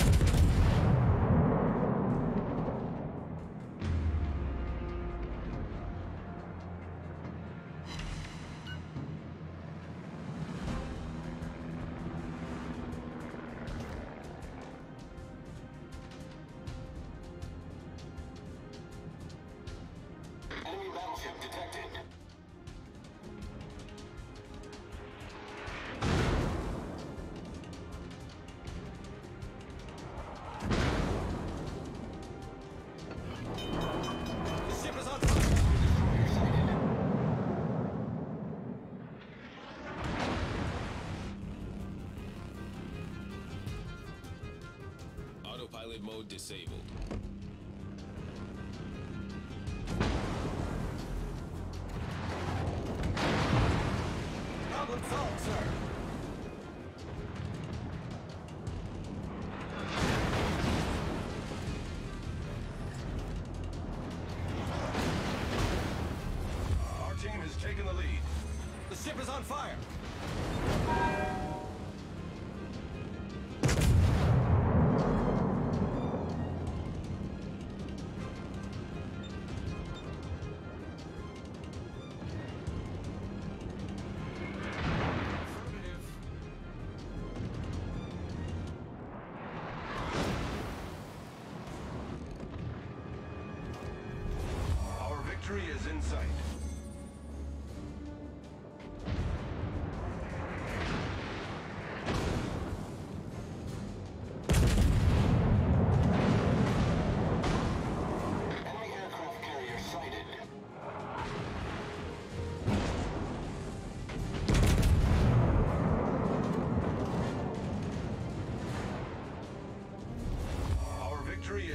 Enemy battleship detected. The ship is on fire. Destroyer sighted. Autopilot mode disabled. Problem solved, sir. Our team has taken the lead. The ship is on fire. Affirmative. Our victory is in sight. Enemy aircraft carrier sighted.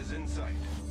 is in sight.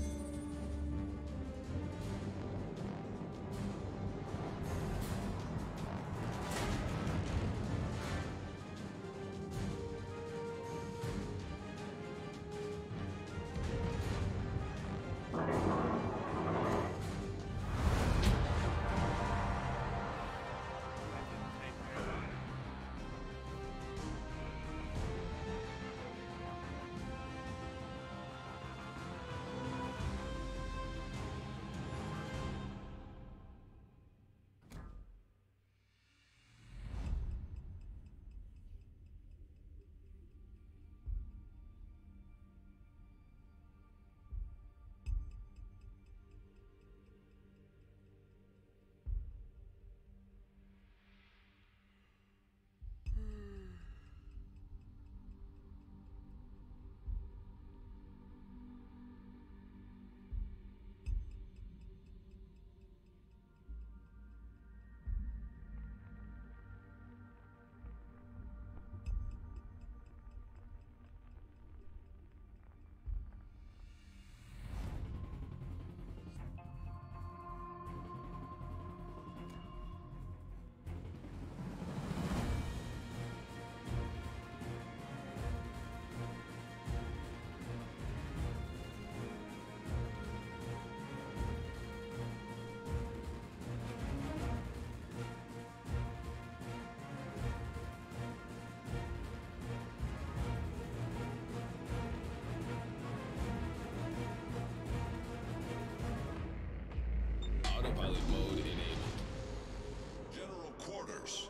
Autopilot mode enabled. General quarters.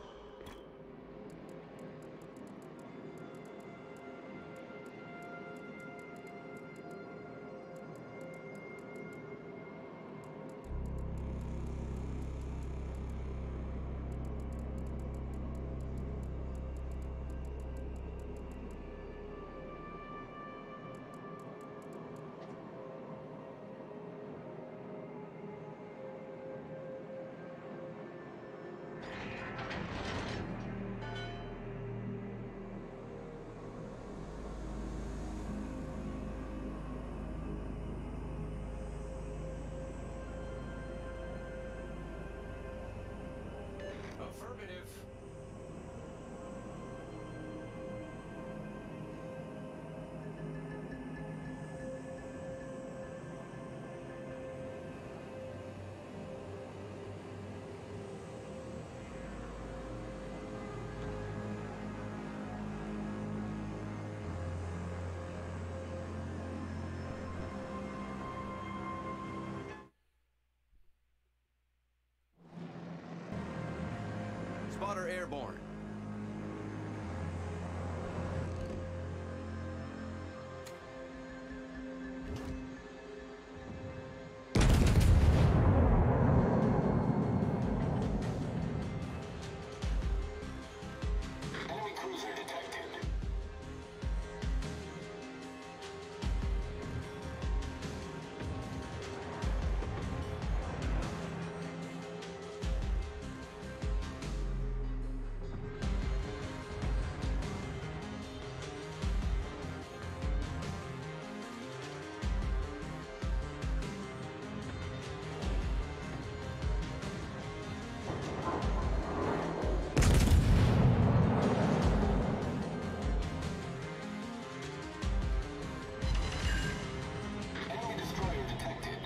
Affirmative. Spotter airborne. Enemy cruiser detected. Enemy destroyer detected.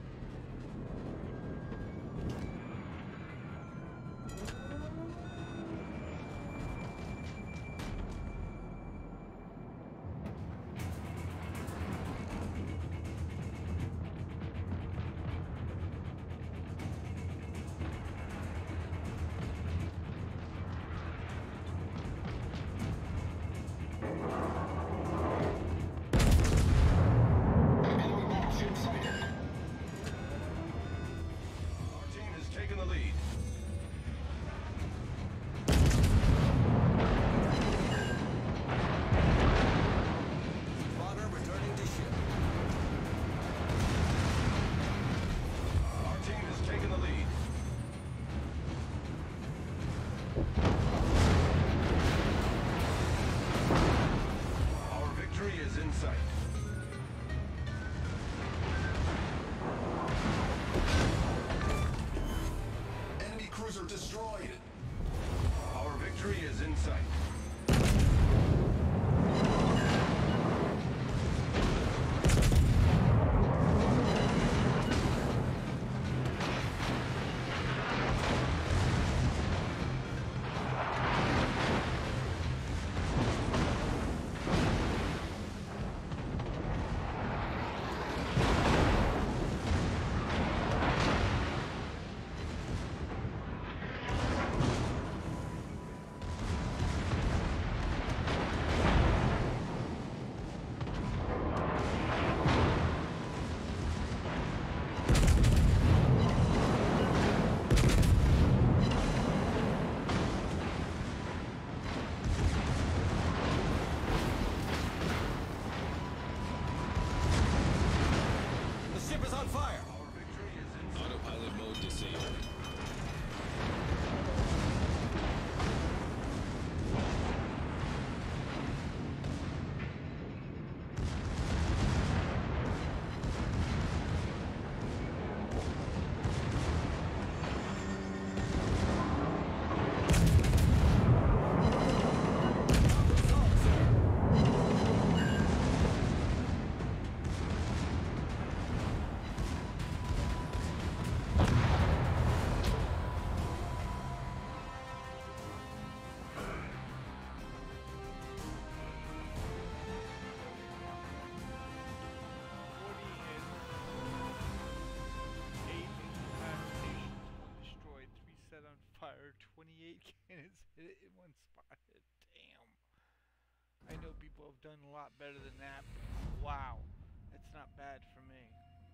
Enemy battleship sighted. Our team has taken the lead. Spotter returning to ship. Our team has taken the lead. Our victory is in sight. cruiser destroyed. Our victory is in sight. Autopilot mode disabled. On fire, twenty-eight cannons hit it in one spot. Damn. I know people have done a lot better than that. Wow, that's not bad for me.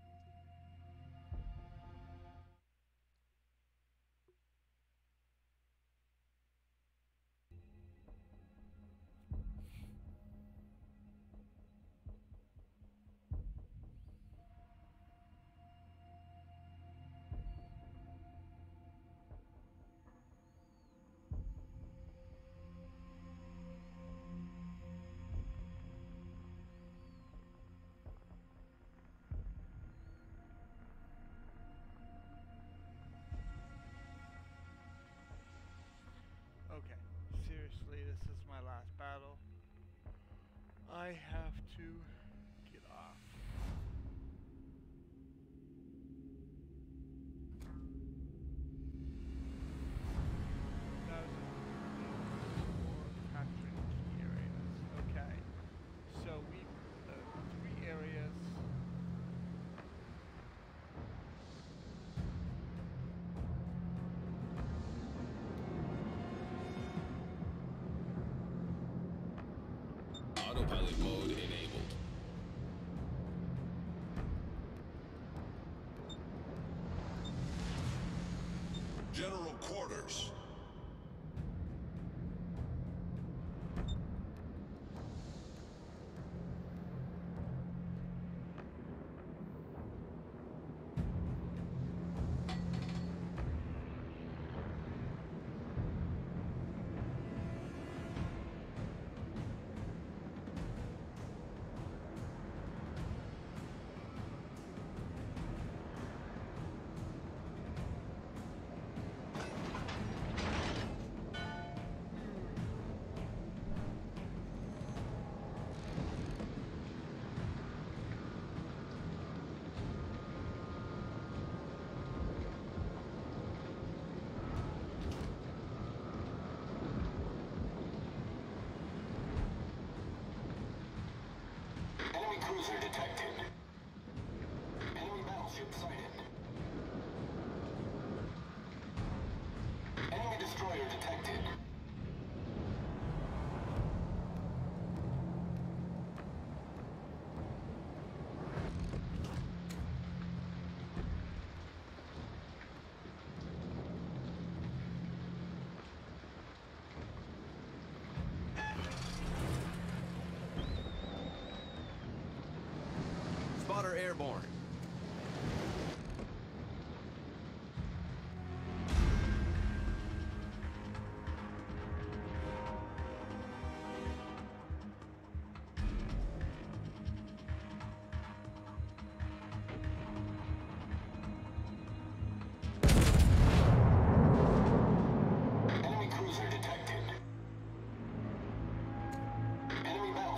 Okay, seriously, this is my last battle. I have to get off. That was for capturing key areas. Okay, so we uh, three areas. Autopilot mode enabled. General quarters. Enemy cruiser detected. Enemy battleship sighted. Enemy destroyer detected. Spotter airborne.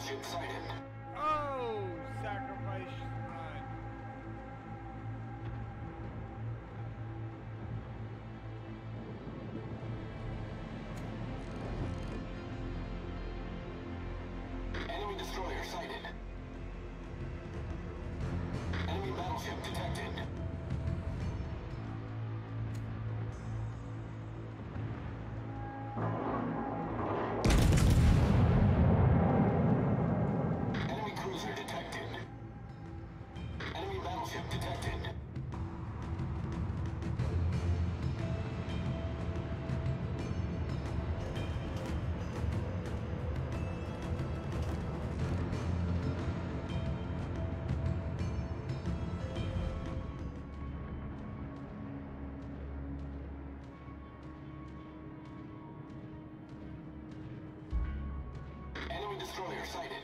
battleship sighted. Oh, sacrifice run. Enemy destroyer sighted. Enemy battleship detected. Enemy cruiser detected. Enemy battleship detected. Enemy destroyer sighted.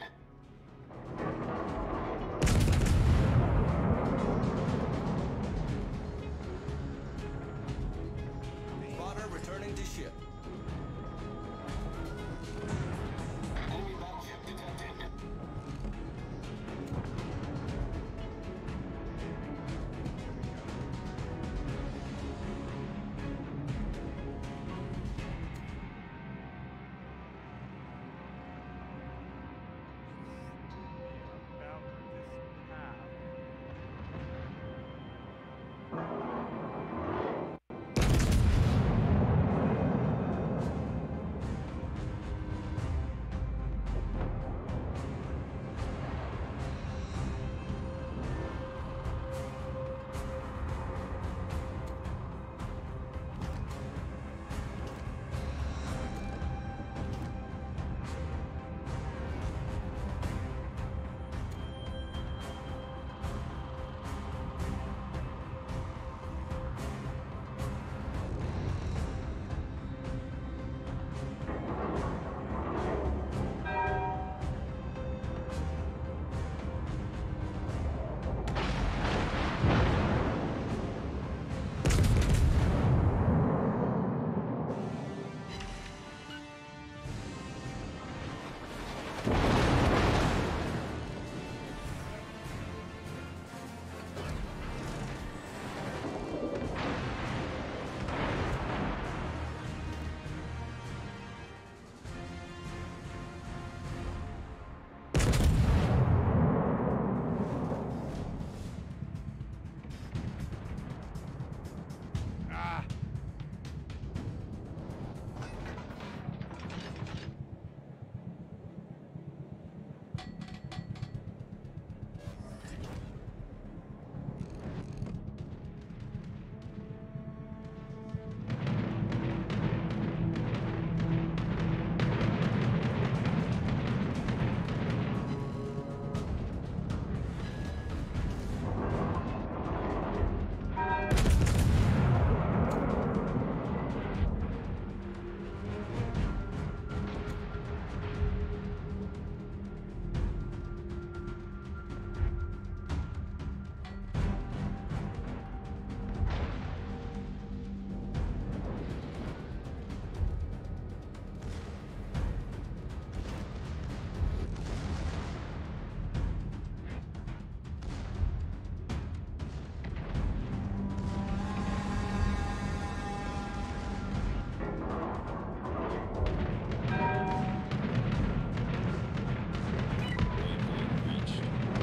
Spotter returning to ship. Enemy battleship detected. About this path. Ah. Waypoint reached.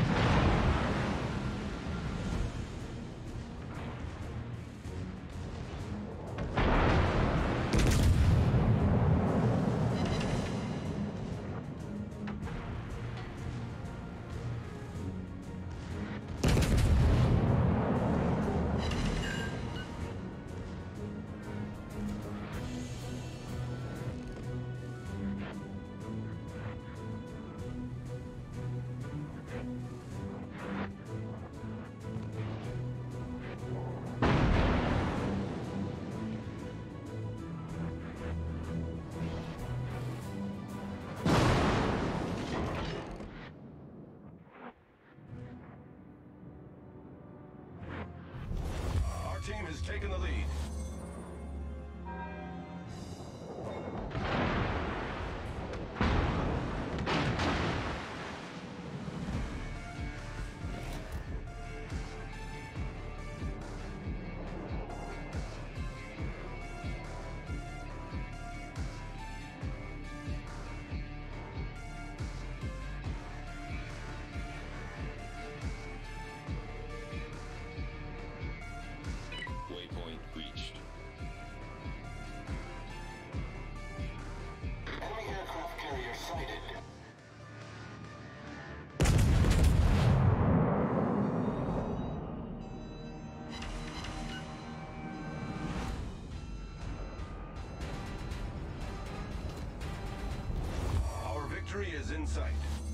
Our team has taken the lead. victory is in sight.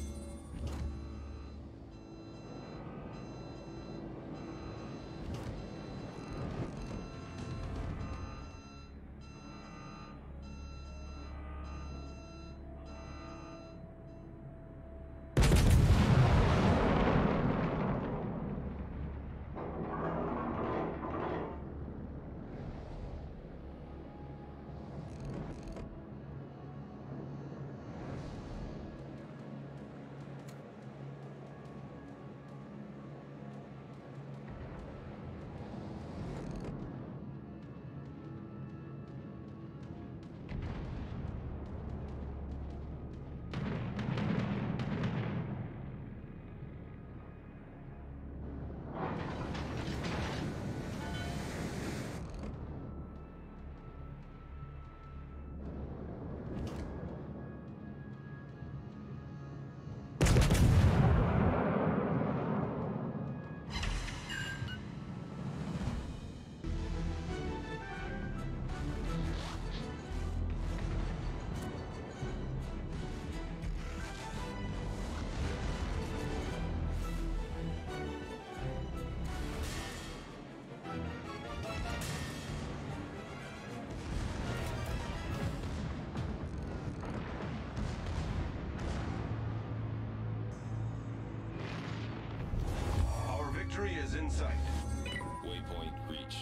Victory is in sight. Waypoint reached.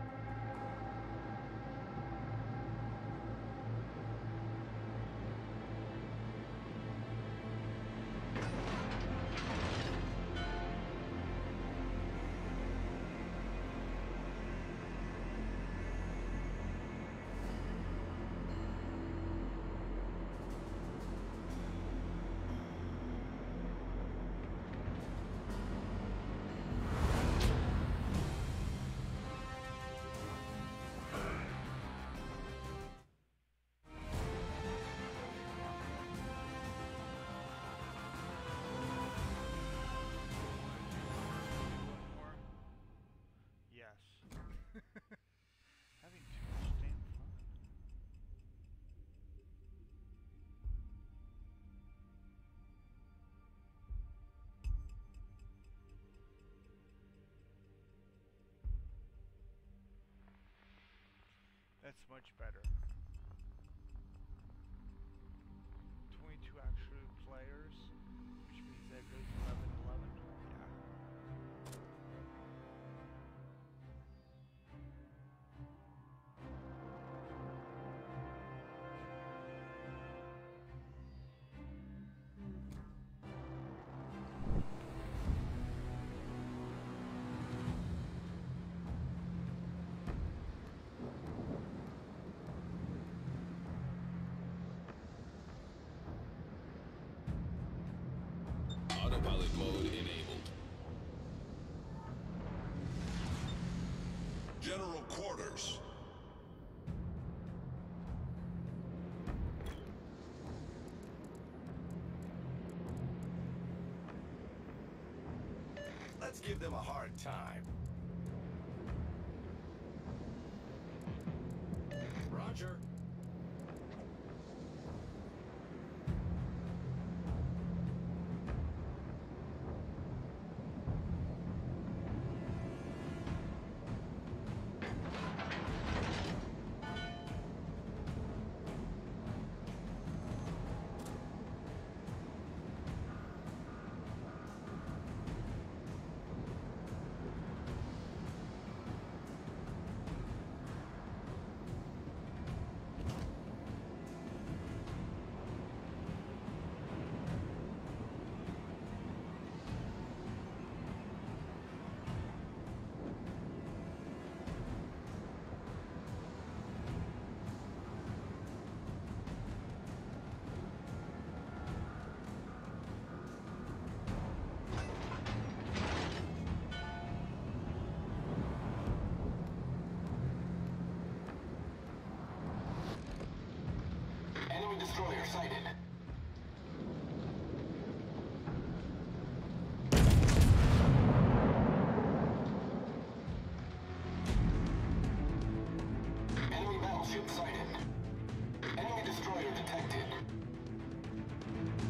Having too much damn fun. That's much better. twenty-two actual players, which means that goes eleven eleven. Yeah. Autopilot mode enabled. General quarters. Let's give them a hard time. Roger. Enemy destroyer sighted. Enemy battleship sighted. Enemy destroyer detected.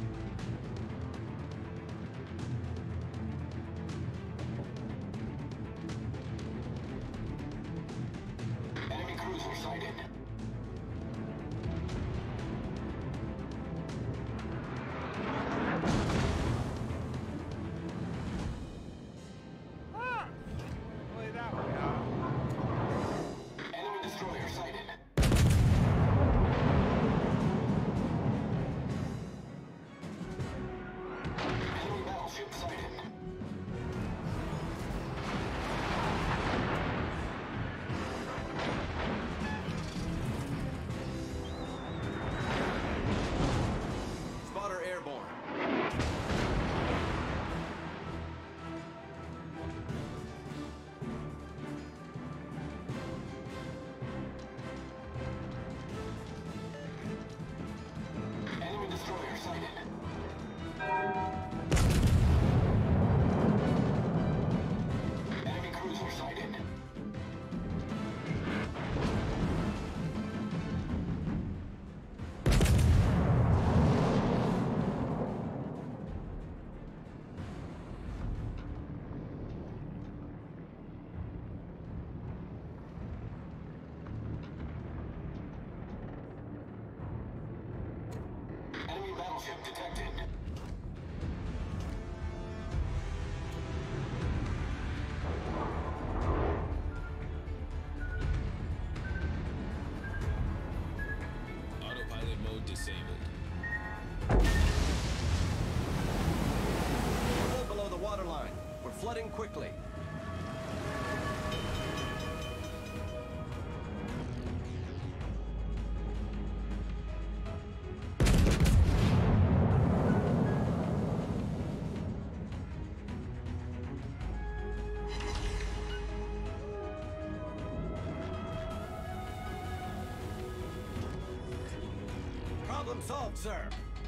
Warship detected. Autopilot mode disabled. We're well below the waterline. We're flooding quickly. Problem solved, sir.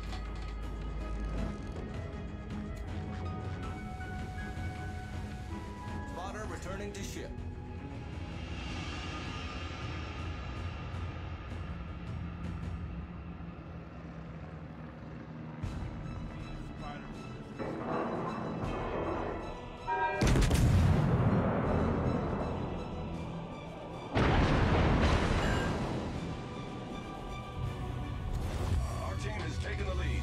Spotter returning to ship. Our team has taken the lead.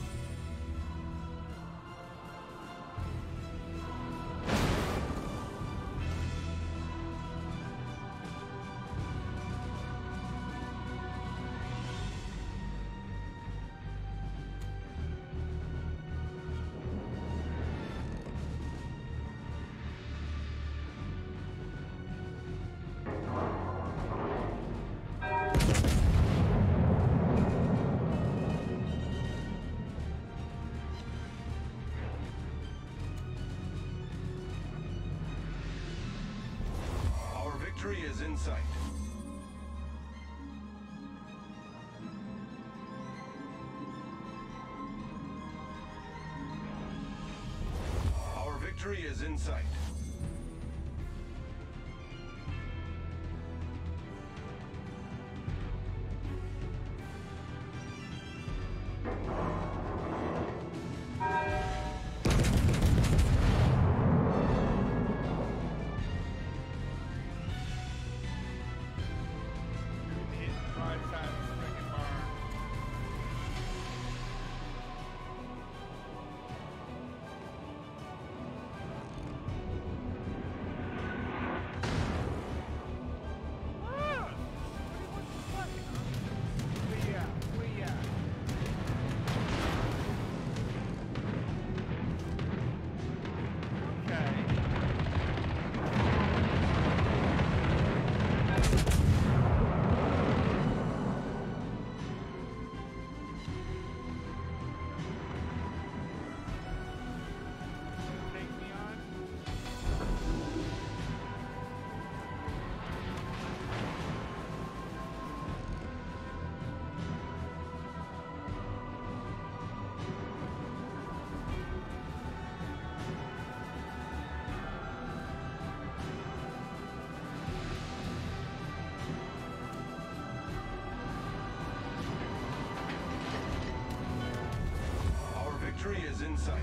Our victory is in sight. Our victory is in sight. Hit the right side of the freaking barn. Ah! What the fuck, huh? Where you at? Where you at? Okay. Take me on. Our victory is in sight.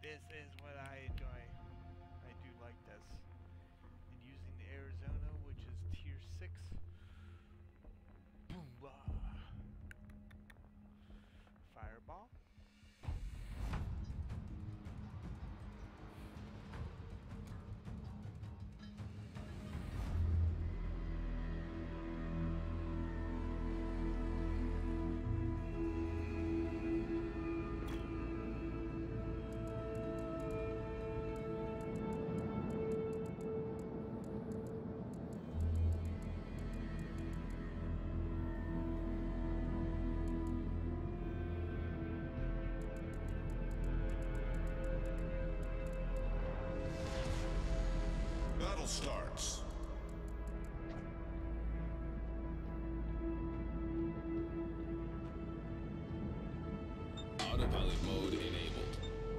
This is what I enjoy. I do like this. And using the Arizona, which is tier six. Boom, bah. Fireball. Battle starts. Autopilot mode enabled.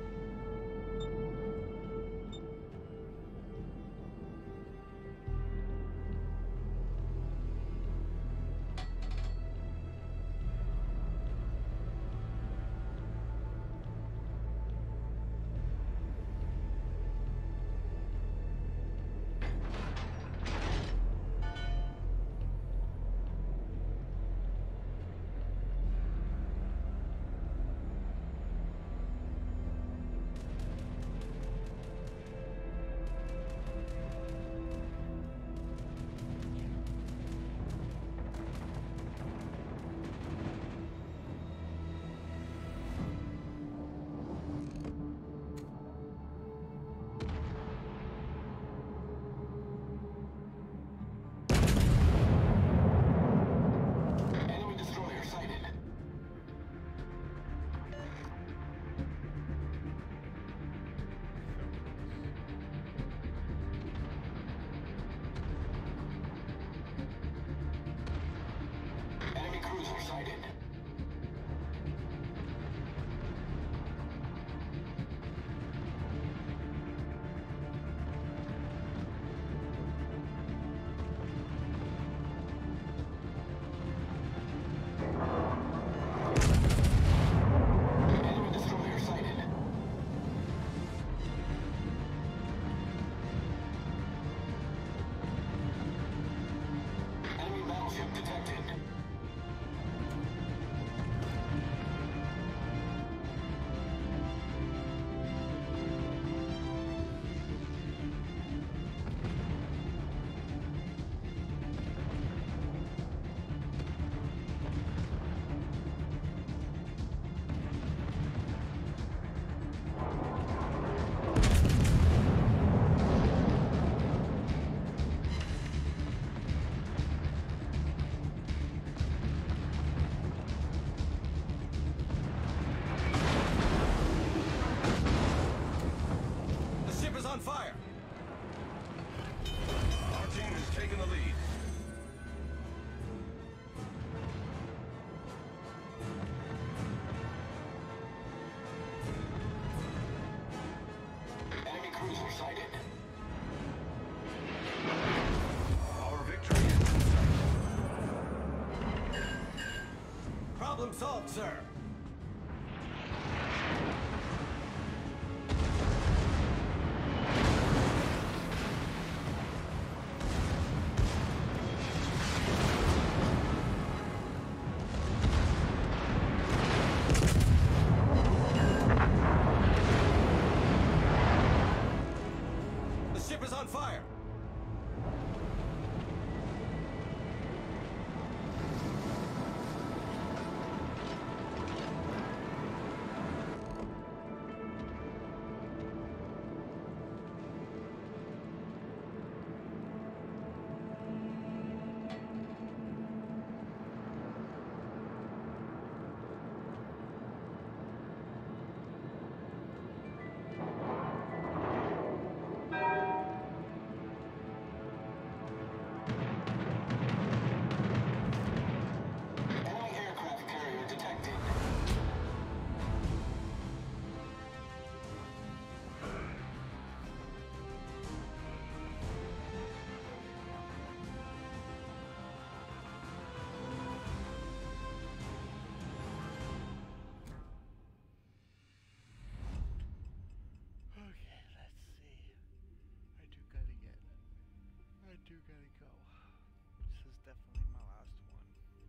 Enemy destroyer sighted. Enemy cruiser sighted. Enemy destroyer sighted. Enemy battleship detected. The ship is on fire. Our team has taken the lead. Enemy cruiser sighted. Our victory is in sight. Problem solved, sir. The ship is on fire. gotta go. This is definitely my last one.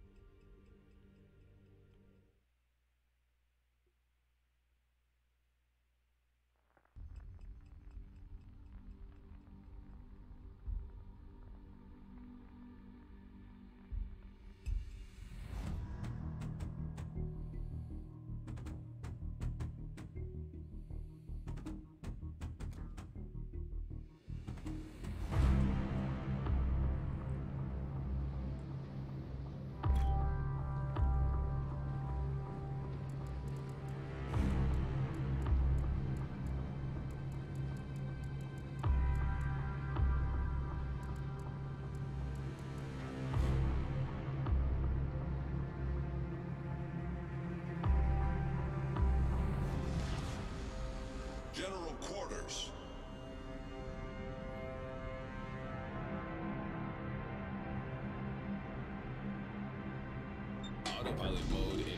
General quarters. Autopilot mode enabled.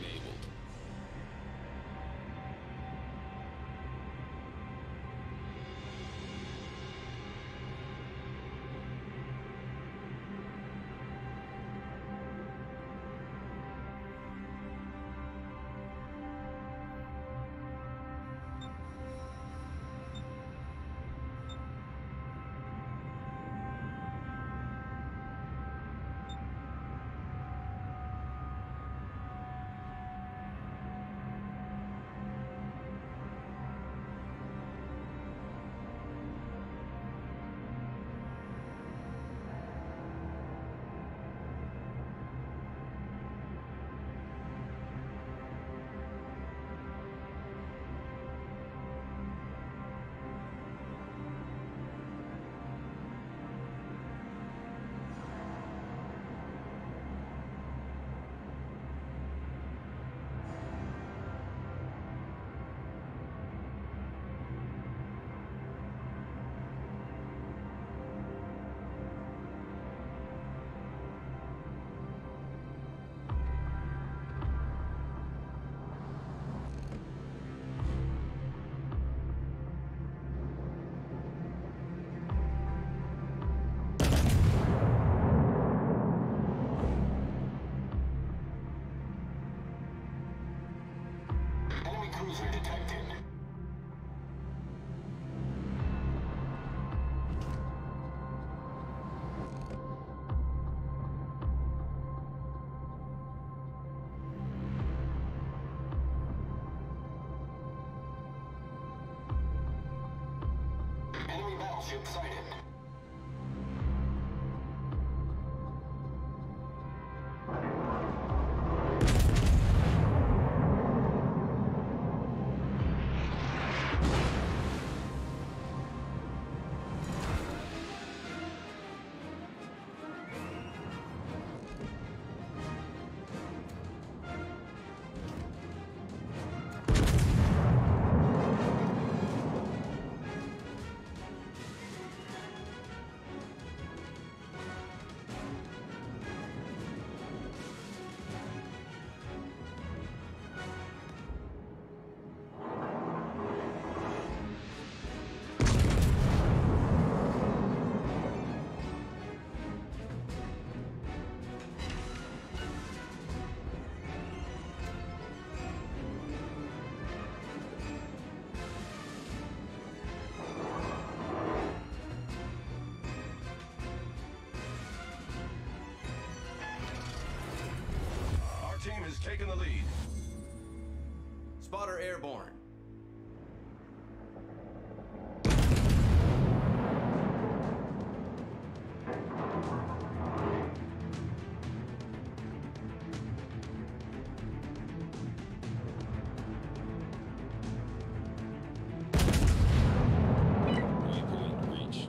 Enemy cruiser detected. Enemy battleship sighted. Our team has taken the lead. Spotter airborne. Waypoint reached.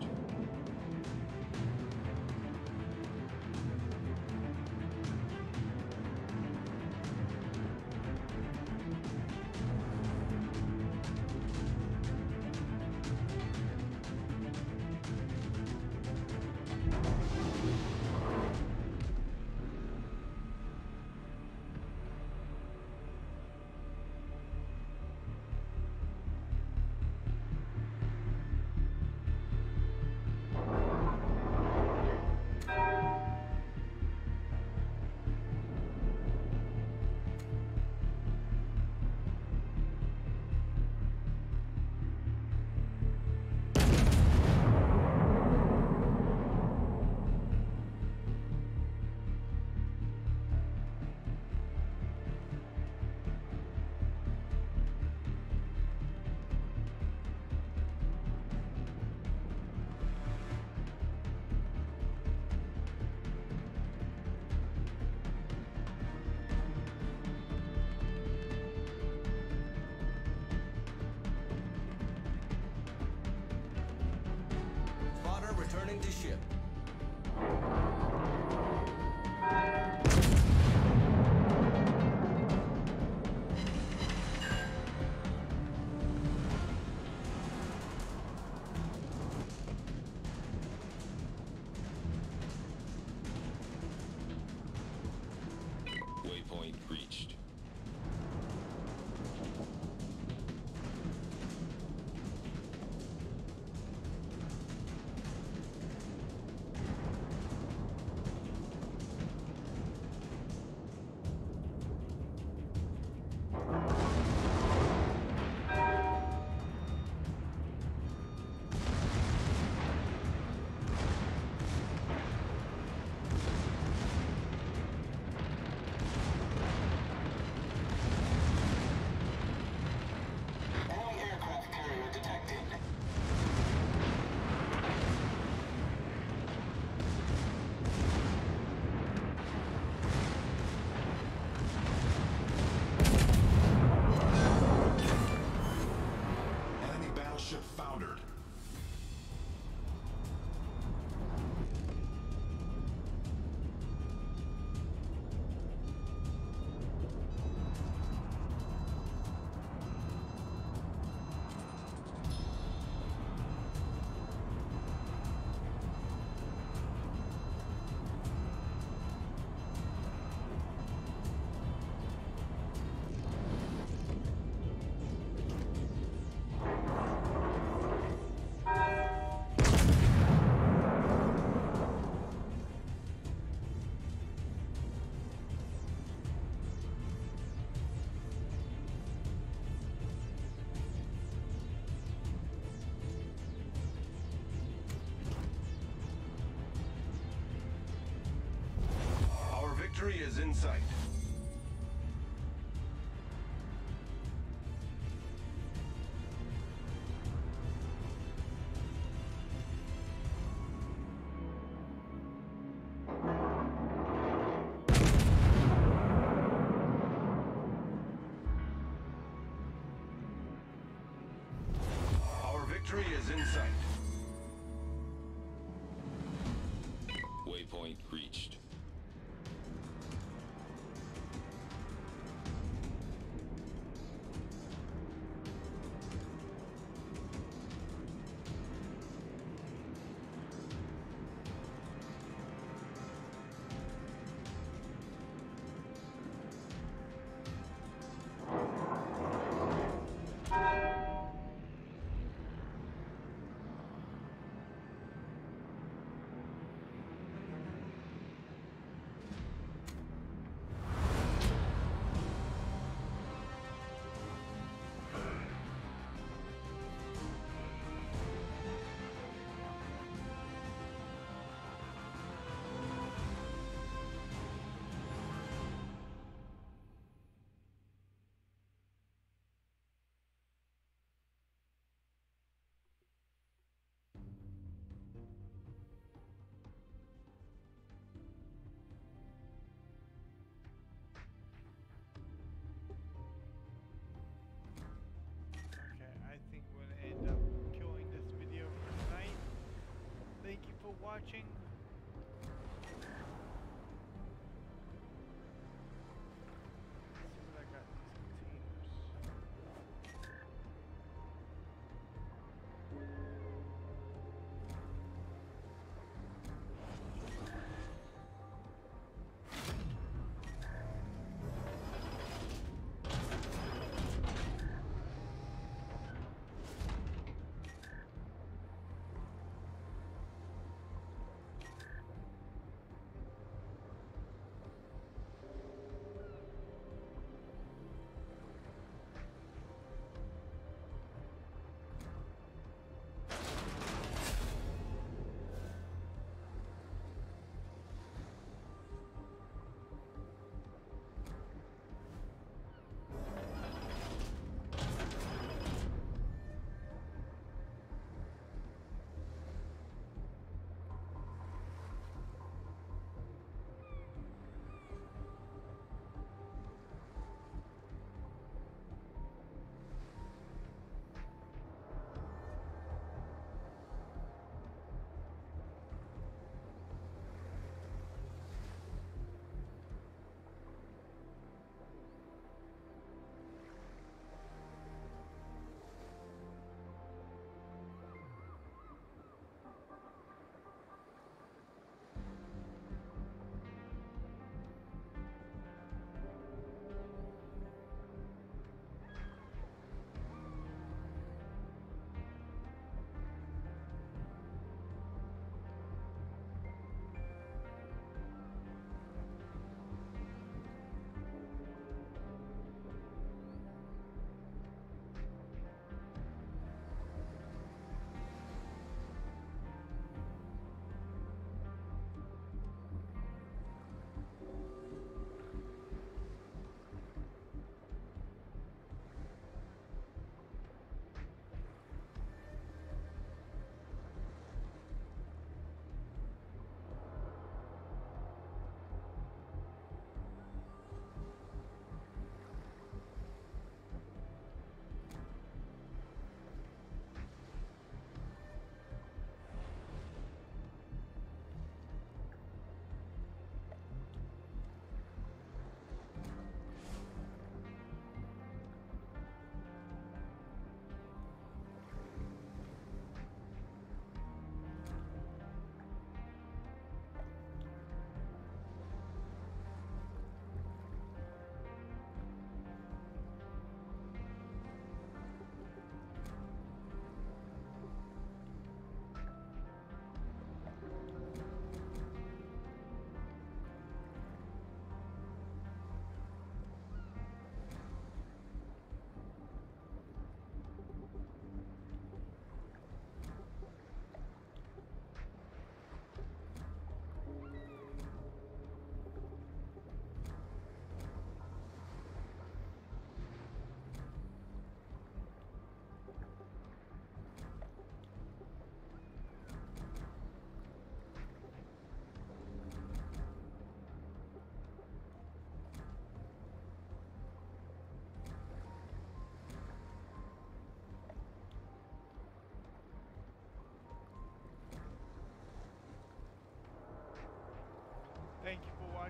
returning to ship. Waypoint reached. Enemy aircraft carrier detected. Enemy battleship foundered. Our victory is in sight. Our victory is in sight. Waypoint reached. Okay, I think we're gonna end up killing this video for tonight. Thank you for watching. Let's see what I got in these containers.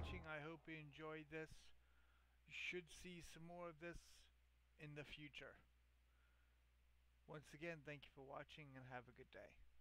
watching. I hope you enjoyed this. You should see some more of this in the future. Once again, thank you for watching and have a good day.